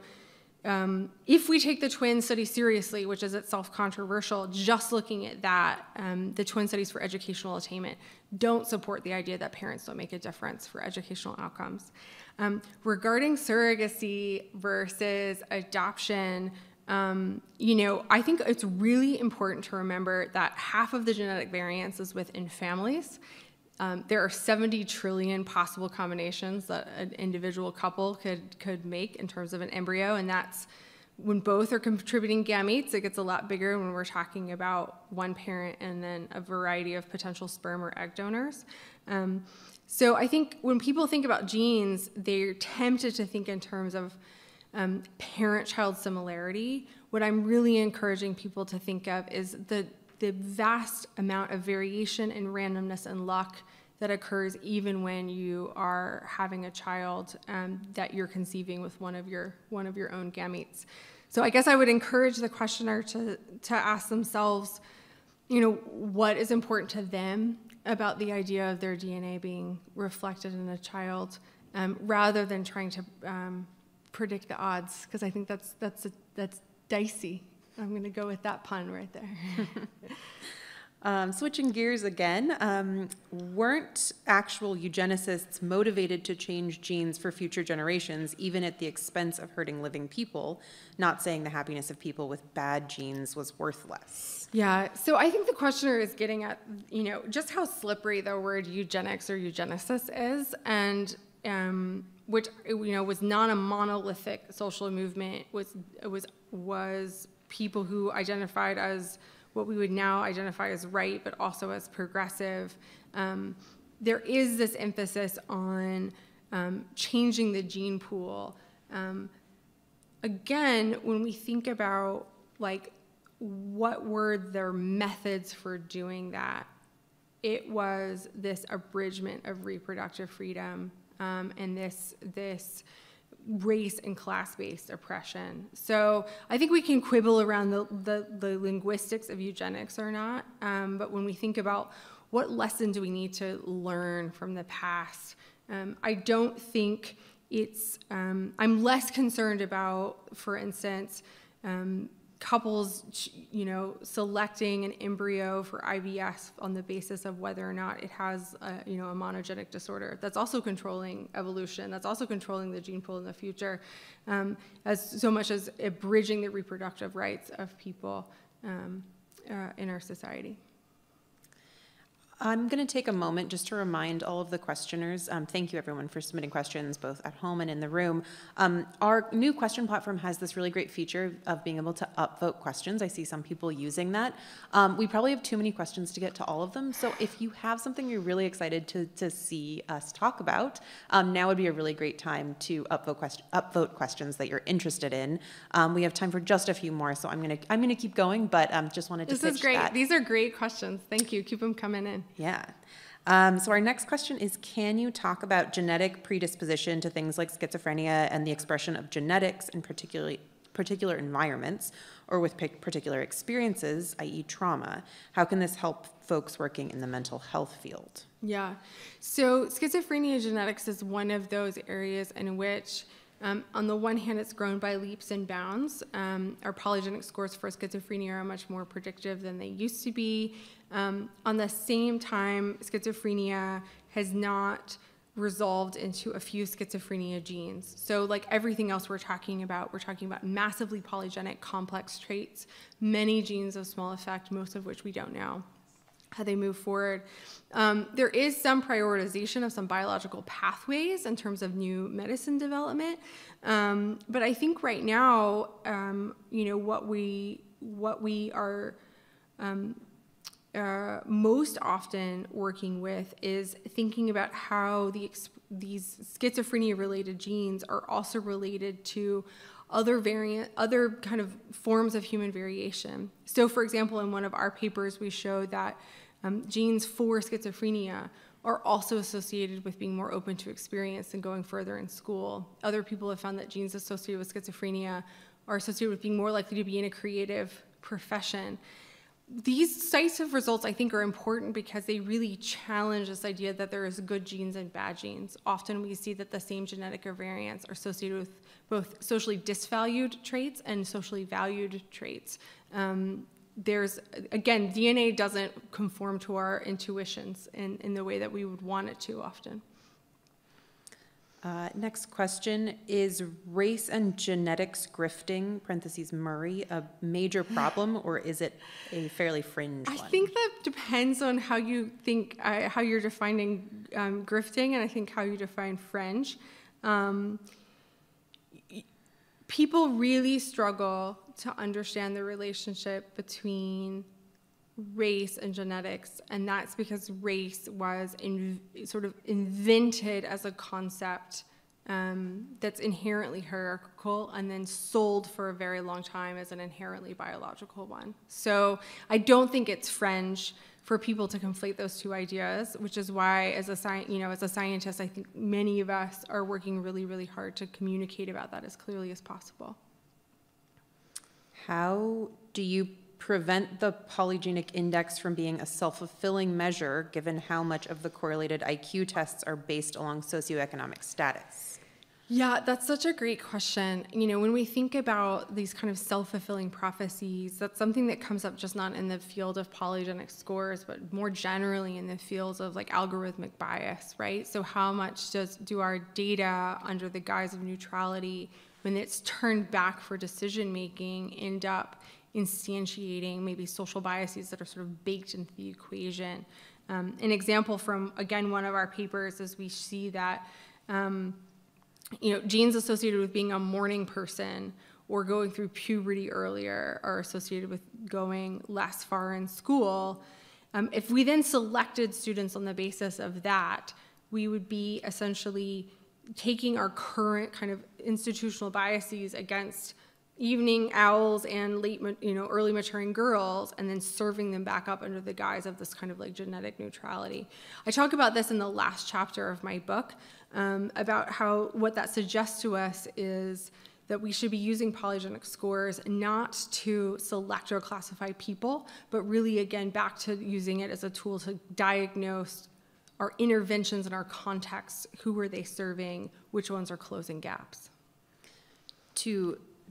Um, if we take the twin study seriously, which is itself controversial, just looking at that, um, the twin studies for educational attainment don't support the idea that parents don't make a difference for educational outcomes. Um, regarding surrogacy versus adoption, um, you know, I think it's really important to remember that half of the genetic variance is within families. Um, there are seventy trillion possible combinations that an individual couple could, could make in terms of an embryo, and that's when both are contributing gametes. It gets a lot bigger when we're talking about one parent and then a variety of potential sperm or egg donors. Um, so I think when people think about genes, they're tempted to think in terms of um, parent-child similarity. What I'm really encouraging people to think of is the the vast amount of variation and randomness and luck that occurs even when you are having a child um, that you're conceiving with one of your one of your own gametes. So I guess I would encourage the questioner to to ask themselves, you know, what is important to them about the idea of their D N A being reflected in a child, um, rather than trying to um, predict the odds, because I think that's that's a, that's dicey. I'm going to go with that pun right there. um, switching gears again, um, weren't actual eugenicists motivated to change genes for future generations, even at the expense of hurting living people? Not saying the happiness of people with bad genes was worthless. Yeah, so I think the questioner is getting at, you know, just how slippery the word eugenics or eugenesis is, and um, which, you know, was not a monolithic social movement, was was was people who identified as what we would now identify as right, but also as progressive. Um, there is this emphasis on um, changing the gene pool. Um, again, when we think about like what were their methods for doing that, it was this abridgment of reproductive freedom um, and this this. race and class-based oppression. So I think we can quibble around the, the, the linguistics of eugenics or not, um, but when we think about what lesson do we need to learn from the past, um, I don't think it's, um, I'm less concerned about, for instance, um, couples, you know, selecting an embryo for I V F on the basis of whether or not it has, a, you know, a monogenic disorder. That's also controlling evolution. That's also controlling the gene pool in the future, um, as so much as abridging the reproductive rights of people um, uh, in our society. I'm going to take a moment just to remind all of the questioners, um, thank you everyone for submitting questions both at home and in the room. Um, our new question platform has this really great feature of being able to upvote questions. I see some people using that. Um, we probably have too many questions to get to all of them, so if you have something you're really excited to, to see us talk about, um, now would be a really great time to upvote, quest upvote questions that you're interested in. Um, we have time for just a few more, so I'm going to I'm going to keep going, but um, just wanted to This pitch is great. that. These are great questions. Thank you. Keep them coming in. Yeah. Um, so our next question is, can you talk about genetic predisposition to things like schizophrenia and the expression of genetics in particularly particular environments or with particular experiences, that is trauma? How can this help folks working in the mental health field? Yeah. So schizophrenia genetics is one of those areas in which Um, on the one hand, it's grown by leaps and bounds. Um, our polygenic scores for schizophrenia are much more predictive than they used to be. Um, on the same time, schizophrenia has not resolved into a few schizophrenia genes. So like everything else we're talking about, we're talking about massively polygenic complex traits, many genes of small effect, most of which we don't know how they move forward. Um, there is some prioritization of some biological pathways in terms of new medicine development. Um, but I think right now, um, you know, what we, what we are um, uh, most often working with is thinking about how the these schizophrenia-related genes are also related to other variant, other kind of forms of human variation. So for example, in one of our papers, we showed that Um, genes for schizophrenia are also associated with being more open to experience and going further in school. Other people have found that genes associated with schizophrenia are associated with being more likely to be in a creative profession. These types of results, I think, are important because they really challenge this idea that there is good genes and bad genes. Often we see that the same genetic variants are associated with both socially disvalued traits and socially valued traits. Um, There's, again, D N A doesn't conform to our intuitions in, in the way that we would want it to often. Uh, next question, is race and genetics grifting, parentheses Murray, a major problem, or is it a fairly fringe I one? think that depends on how you think, uh, how you're defining um, grifting, and I think how you define fringe. Um, people really struggle to understand the relationship between race and genetics, and that's because race was in, sort of invented as a concept um, that's inherently hierarchical and then sold for a very long time as an inherently biological one. So I don't think it's fringe for people to conflate those two ideas, which is why, as a sci- you know, as a scientist, I think many of us are working really, really hard to communicate about that as clearly as possible. How do you prevent the polygenic index from being a self-fulfilling measure, given how much of the correlated I Q tests are based along socioeconomic status? Yeah, that's such a great question. You know, when we think about these kind of self-fulfilling prophecies, that's something that comes up just not in the field of polygenic scores, but more generally in the fields of like algorithmic bias, right? So how much does do our data under the guise of neutrality, when it's turned back for decision making, end up instantiating maybe social biases that are sort of baked into the equation? Um, an example from, again, one of our papers is we see that um, you know, genes associated with being a morning person or going through puberty earlier are associated with going less far in school. Um, if we then selected students on the basis of that, we would be essentially taking our current kind of institutional biases against evening owls and late, you know, early maturing girls, and then serving them back up under the guise of this kind of like genetic neutrality. I talk about this in the last chapter of my book, um, about how what that suggests to us is that we should be using polygenic scores not to select or classify people, but really, again, back to using it as a tool to diagnose our interventions and our contexts. Who are they serving? Which ones are closing gaps? To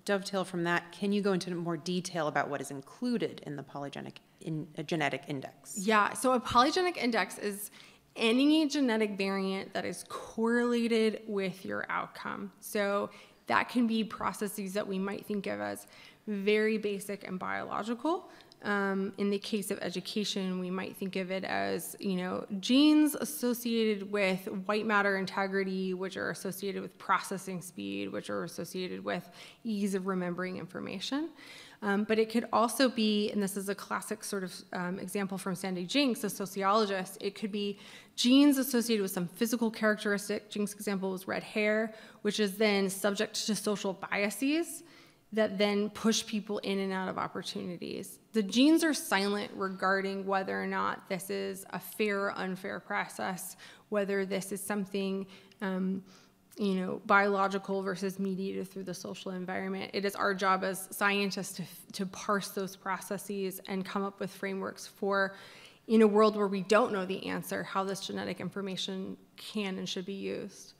dovetail from that, can you go into more detail about what is included in the polygenic in, uh, genetic index? Yeah, so a polygenic index is any genetic variant that is correlated with your outcome. So that can be processes that we might think of as very basic and biological. Um, in the case of education, we might think of it as, you know, genes associated with white matter integrity, which are associated with processing speed, which are associated with ease of remembering information. Um, but it could also be, and this is a classic sort of um, example from Sandy Jinks, a sociologist, it could be genes associated with some physical characteristic. Jinks' example was red hair, which is then subject to social biases that then push people in and out of opportunities. The genes are silent regarding whether or not this is a fair or unfair process, whether this is something um, you know, biological versus mediated through the social environment. It is our job as scientists to, to parse those processes and come up with frameworks for, in a world where we don't know the answer, how this genetic information can and should be used.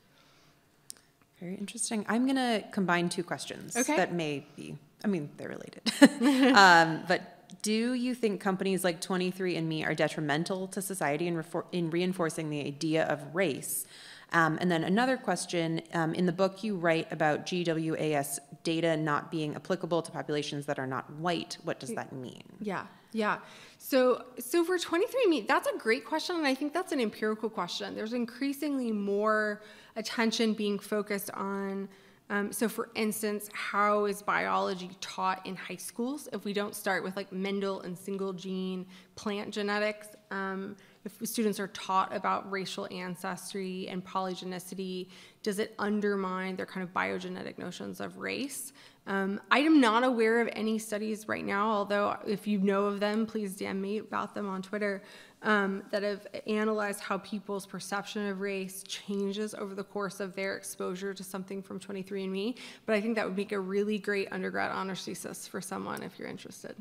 Very interesting. I'm going to combine two questions okay. that may be, I mean, they're related. um, but do you think companies like twenty-three and me are detrimental to society in, refor- in reinforcing the idea of race? Um, and then another question, um, in the book you write about G W A S data not being applicable to populations that are not white. What does that mean? Yeah, yeah. So, so for twenty-three and me, that's a great question, and I think that's an empirical question. There's increasingly more attention being focused on, um, so for instance, how is biology taught in high schools? If we don't start with like Mendel and single gene plant genetics, um, if students are taught about racial ancestry and polygenicity, does it undermine their kind of biogenetic notions of race? Um, I am not aware of any studies right now, although if you know of them, please D M me about them on Twitter, um, that have analyzed how people's perception of race changes over the course of their exposure to something from twenty-three and me. But I think that would make a really great undergrad honors thesis for someone if you're interested.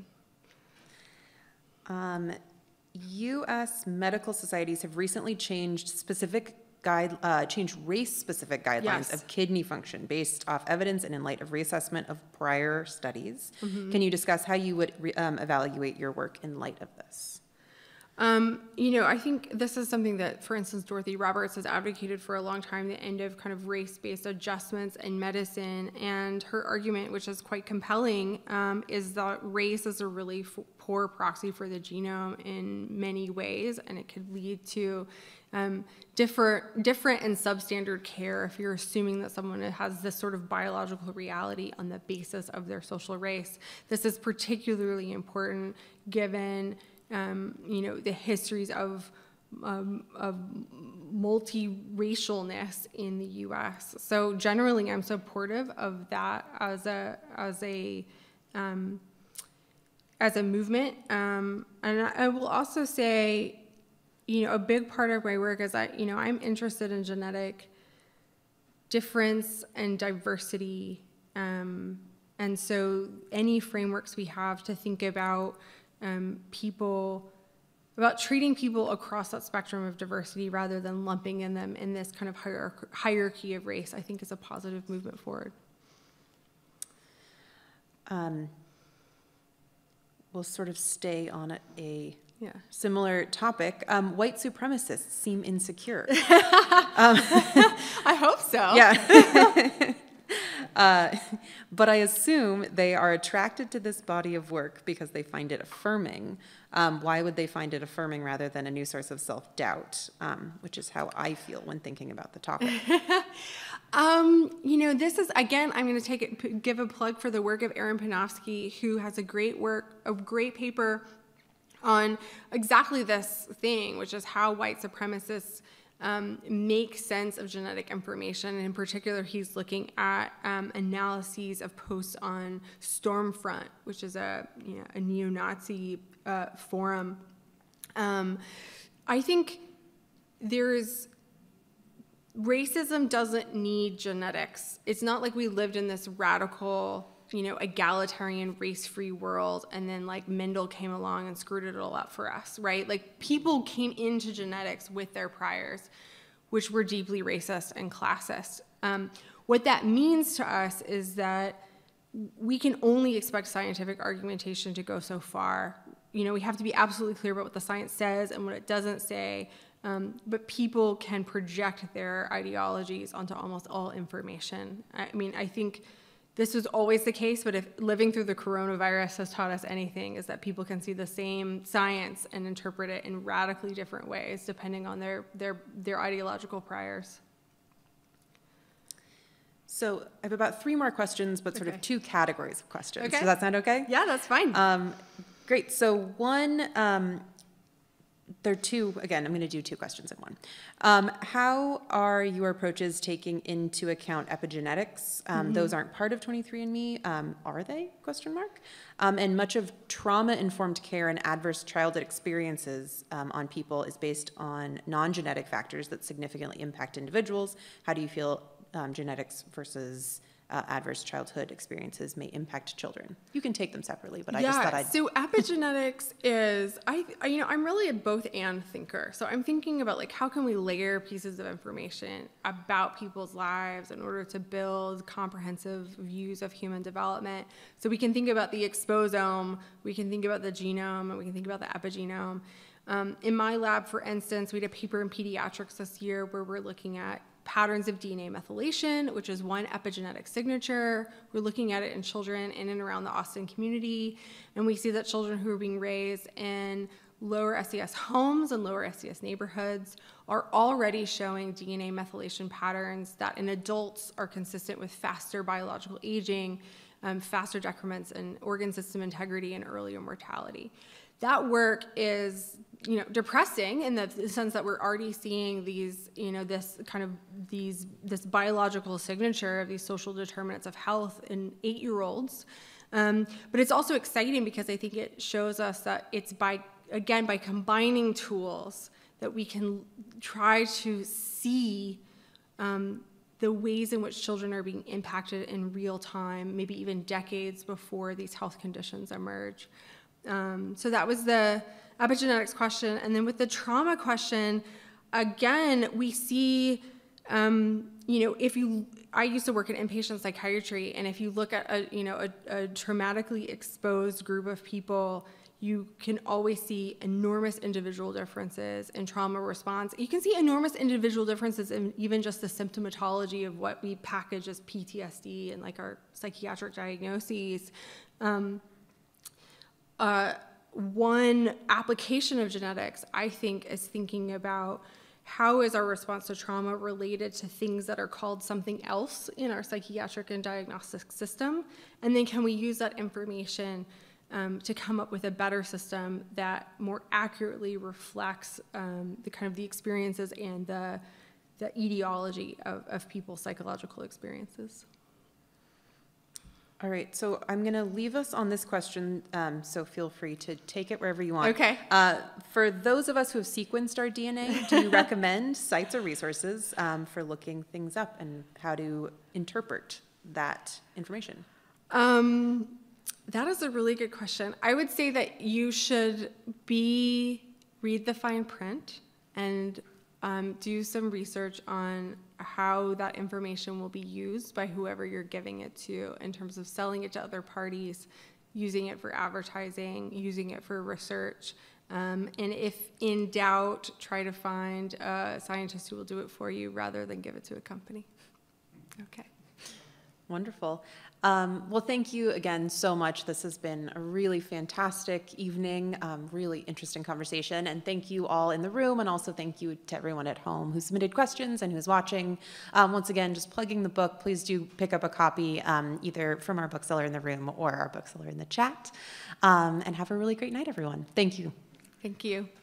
Um, U S medical societies have recently changed specific guide, uh, changed race-specific guidelines Yes. of kidney function based off evidence and in light of reassessment of prior studies. Mm-hmm. Can you discuss how you would re- um, evaluate your work in light of this? Um, you know, I think this is something that, for instance, Dorothy Roberts has advocated for a long time, the end of kind of race-based adjustments in medicine. And her argument, which is quite compelling, um, is that race is a really f- poor proxy for the genome in many ways, and it could lead to um, different, different and substandard care if you're assuming that someone has this sort of biological reality on the basis of their social race. This is particularly important given Um, you know, the histories of, um, of multiracialness in the U S. So generally, I'm supportive of that as a as a um, as a movement. Um, and I, I will also say, you know, a big part of my work is that, you know, I'm interested in genetic difference and diversity. Um, and so any frameworks we have to think about Um, people, about treating people across that spectrum of diversity rather than lumping in them in this kind of hierarch- hierarchy of race, I think is a positive movement forward. Um, we'll sort of stay on a, a yeah. similar topic. Um, white supremacists seem insecure. um, I hope so. Yeah. Uh, but I assume they are attracted to this body of work because they find it affirming. Um, why would they find it affirming rather than a new source of self-doubt, um, which is how I feel when thinking about the topic? um, you know, this is, again, I'm going to take it, give a plug for the work of Aaron Panofsky, who has a great work, a great paper on exactly this thing, which is how white supremacists Um, make sense of genetic information. And in particular, he's looking at um, analyses of posts on Stormfront, which is a, you know, a neo-Nazi uh, forum. Um, I think there's, racism doesn't need genetics. It's not like we lived in this radical, you know, egalitarian, race-free world, and then like Mendel came along and screwed it all up for us, right? Like people came into genetics with their priors, which were deeply racist and classist. Um, what that means to us is that we can only expect scientific argumentation to go so far. You know, we have to be absolutely clear about what the science says and what it doesn't say, um, but people can project their ideologies onto almost all information. I mean, I think this was always the case, but if living through the coronavirus has taught us anything, is that people can see the same science and interpret it in radically different ways, depending on their, their, their ideological priors. So I have about three more questions, but sort Okay. of two categories of questions. Okay. Does that sound okay? Yeah, that's fine. Um, great. So one, um, there are two, again, I'm going to do two questions in one. Um, how are your approaches taking into account epigenetics? Um, Mm-hmm. Those aren't part of twenty-three and me. Um, are they? Question mark. Um, and much of trauma-informed care and adverse childhood experiences um, on people is based on non-genetic factors that significantly impact individuals. How do you feel um, genetics versus Uh, adverse childhood experiences may impact children? You can take them separately, but I just thought I'd... So epigenetics is, I, I, you know, I'm really a both and thinker. So I'm thinking about like, how can we layer pieces of information about people's lives in order to build comprehensive views of human development? So we can think about the exposome, we can think about the genome, and we can think about the epigenome. Um, in my lab, for instance, we did a paper in pediatrics this year where we're looking at patterns of D N A methylation, which is one epigenetic signature. We're looking at it in children in and around the Austin community, and we see that children who are being raised in lower S E S homes and lower S E S neighborhoods are already showing D N A methylation patterns that in adults are consistent with faster biological aging, um, faster decrements in organ system integrity, and earlier mortality. That work is, you know, depressing in the sense that we're already seeing these, you know, this kind of these, this biological signature of these social determinants of health in eight-year-olds. Um, but it's also exciting because I think it shows us that it's by, again, by combining tools that we can try to see um, the ways in which children are being impacted in real time, maybe even decades before these health conditions emerge. Um, so that was the epigenetics question. And then with the trauma question, again, we see, um, you know, if you, I used to work in inpatient psychiatry, and if you look at a, you know, a, a traumatically exposed group of people, you can always see enormous individual differences in trauma response. You can see enormous individual differences in even just the symptomatology of what we package as P T S D and like our psychiatric diagnoses. Um, Uh, one application of genetics, I think, is thinking about how is our response to trauma related to things that are called something else in our psychiatric and diagnostic system, and then can we use that information um, to come up with a better system that more accurately reflects um, the kind of the experiences and the, the etiology of, of people's psychological experiences. All right, so I'm going to leave us on this question, um, so feel free to take it wherever you want. Okay. Uh, for those of us who have sequenced our D N A, do you recommend sites or resources um, for looking things up and how to interpret that information? Um, that is a really good question. I would say that you should be, read the fine print and um, do some research on how that information will be used by whoever you're giving it to in terms of selling it to other parties, using it for advertising, using it for research. Um, and if in doubt, try to find a scientist who will do it for you rather than give it to a company. Okay. Wonderful. Um, well, thank you again so much. This has been a really fantastic evening, um, really interesting conversation. And thank you all in the room, and also thank you to everyone at home who submitted questions and who's watching. Um, once again, just plugging the book, please do pick up a copy um, either from our bookseller in the room or our bookseller in the chat. Um, and have a really great night, everyone. Thank you. Thank you.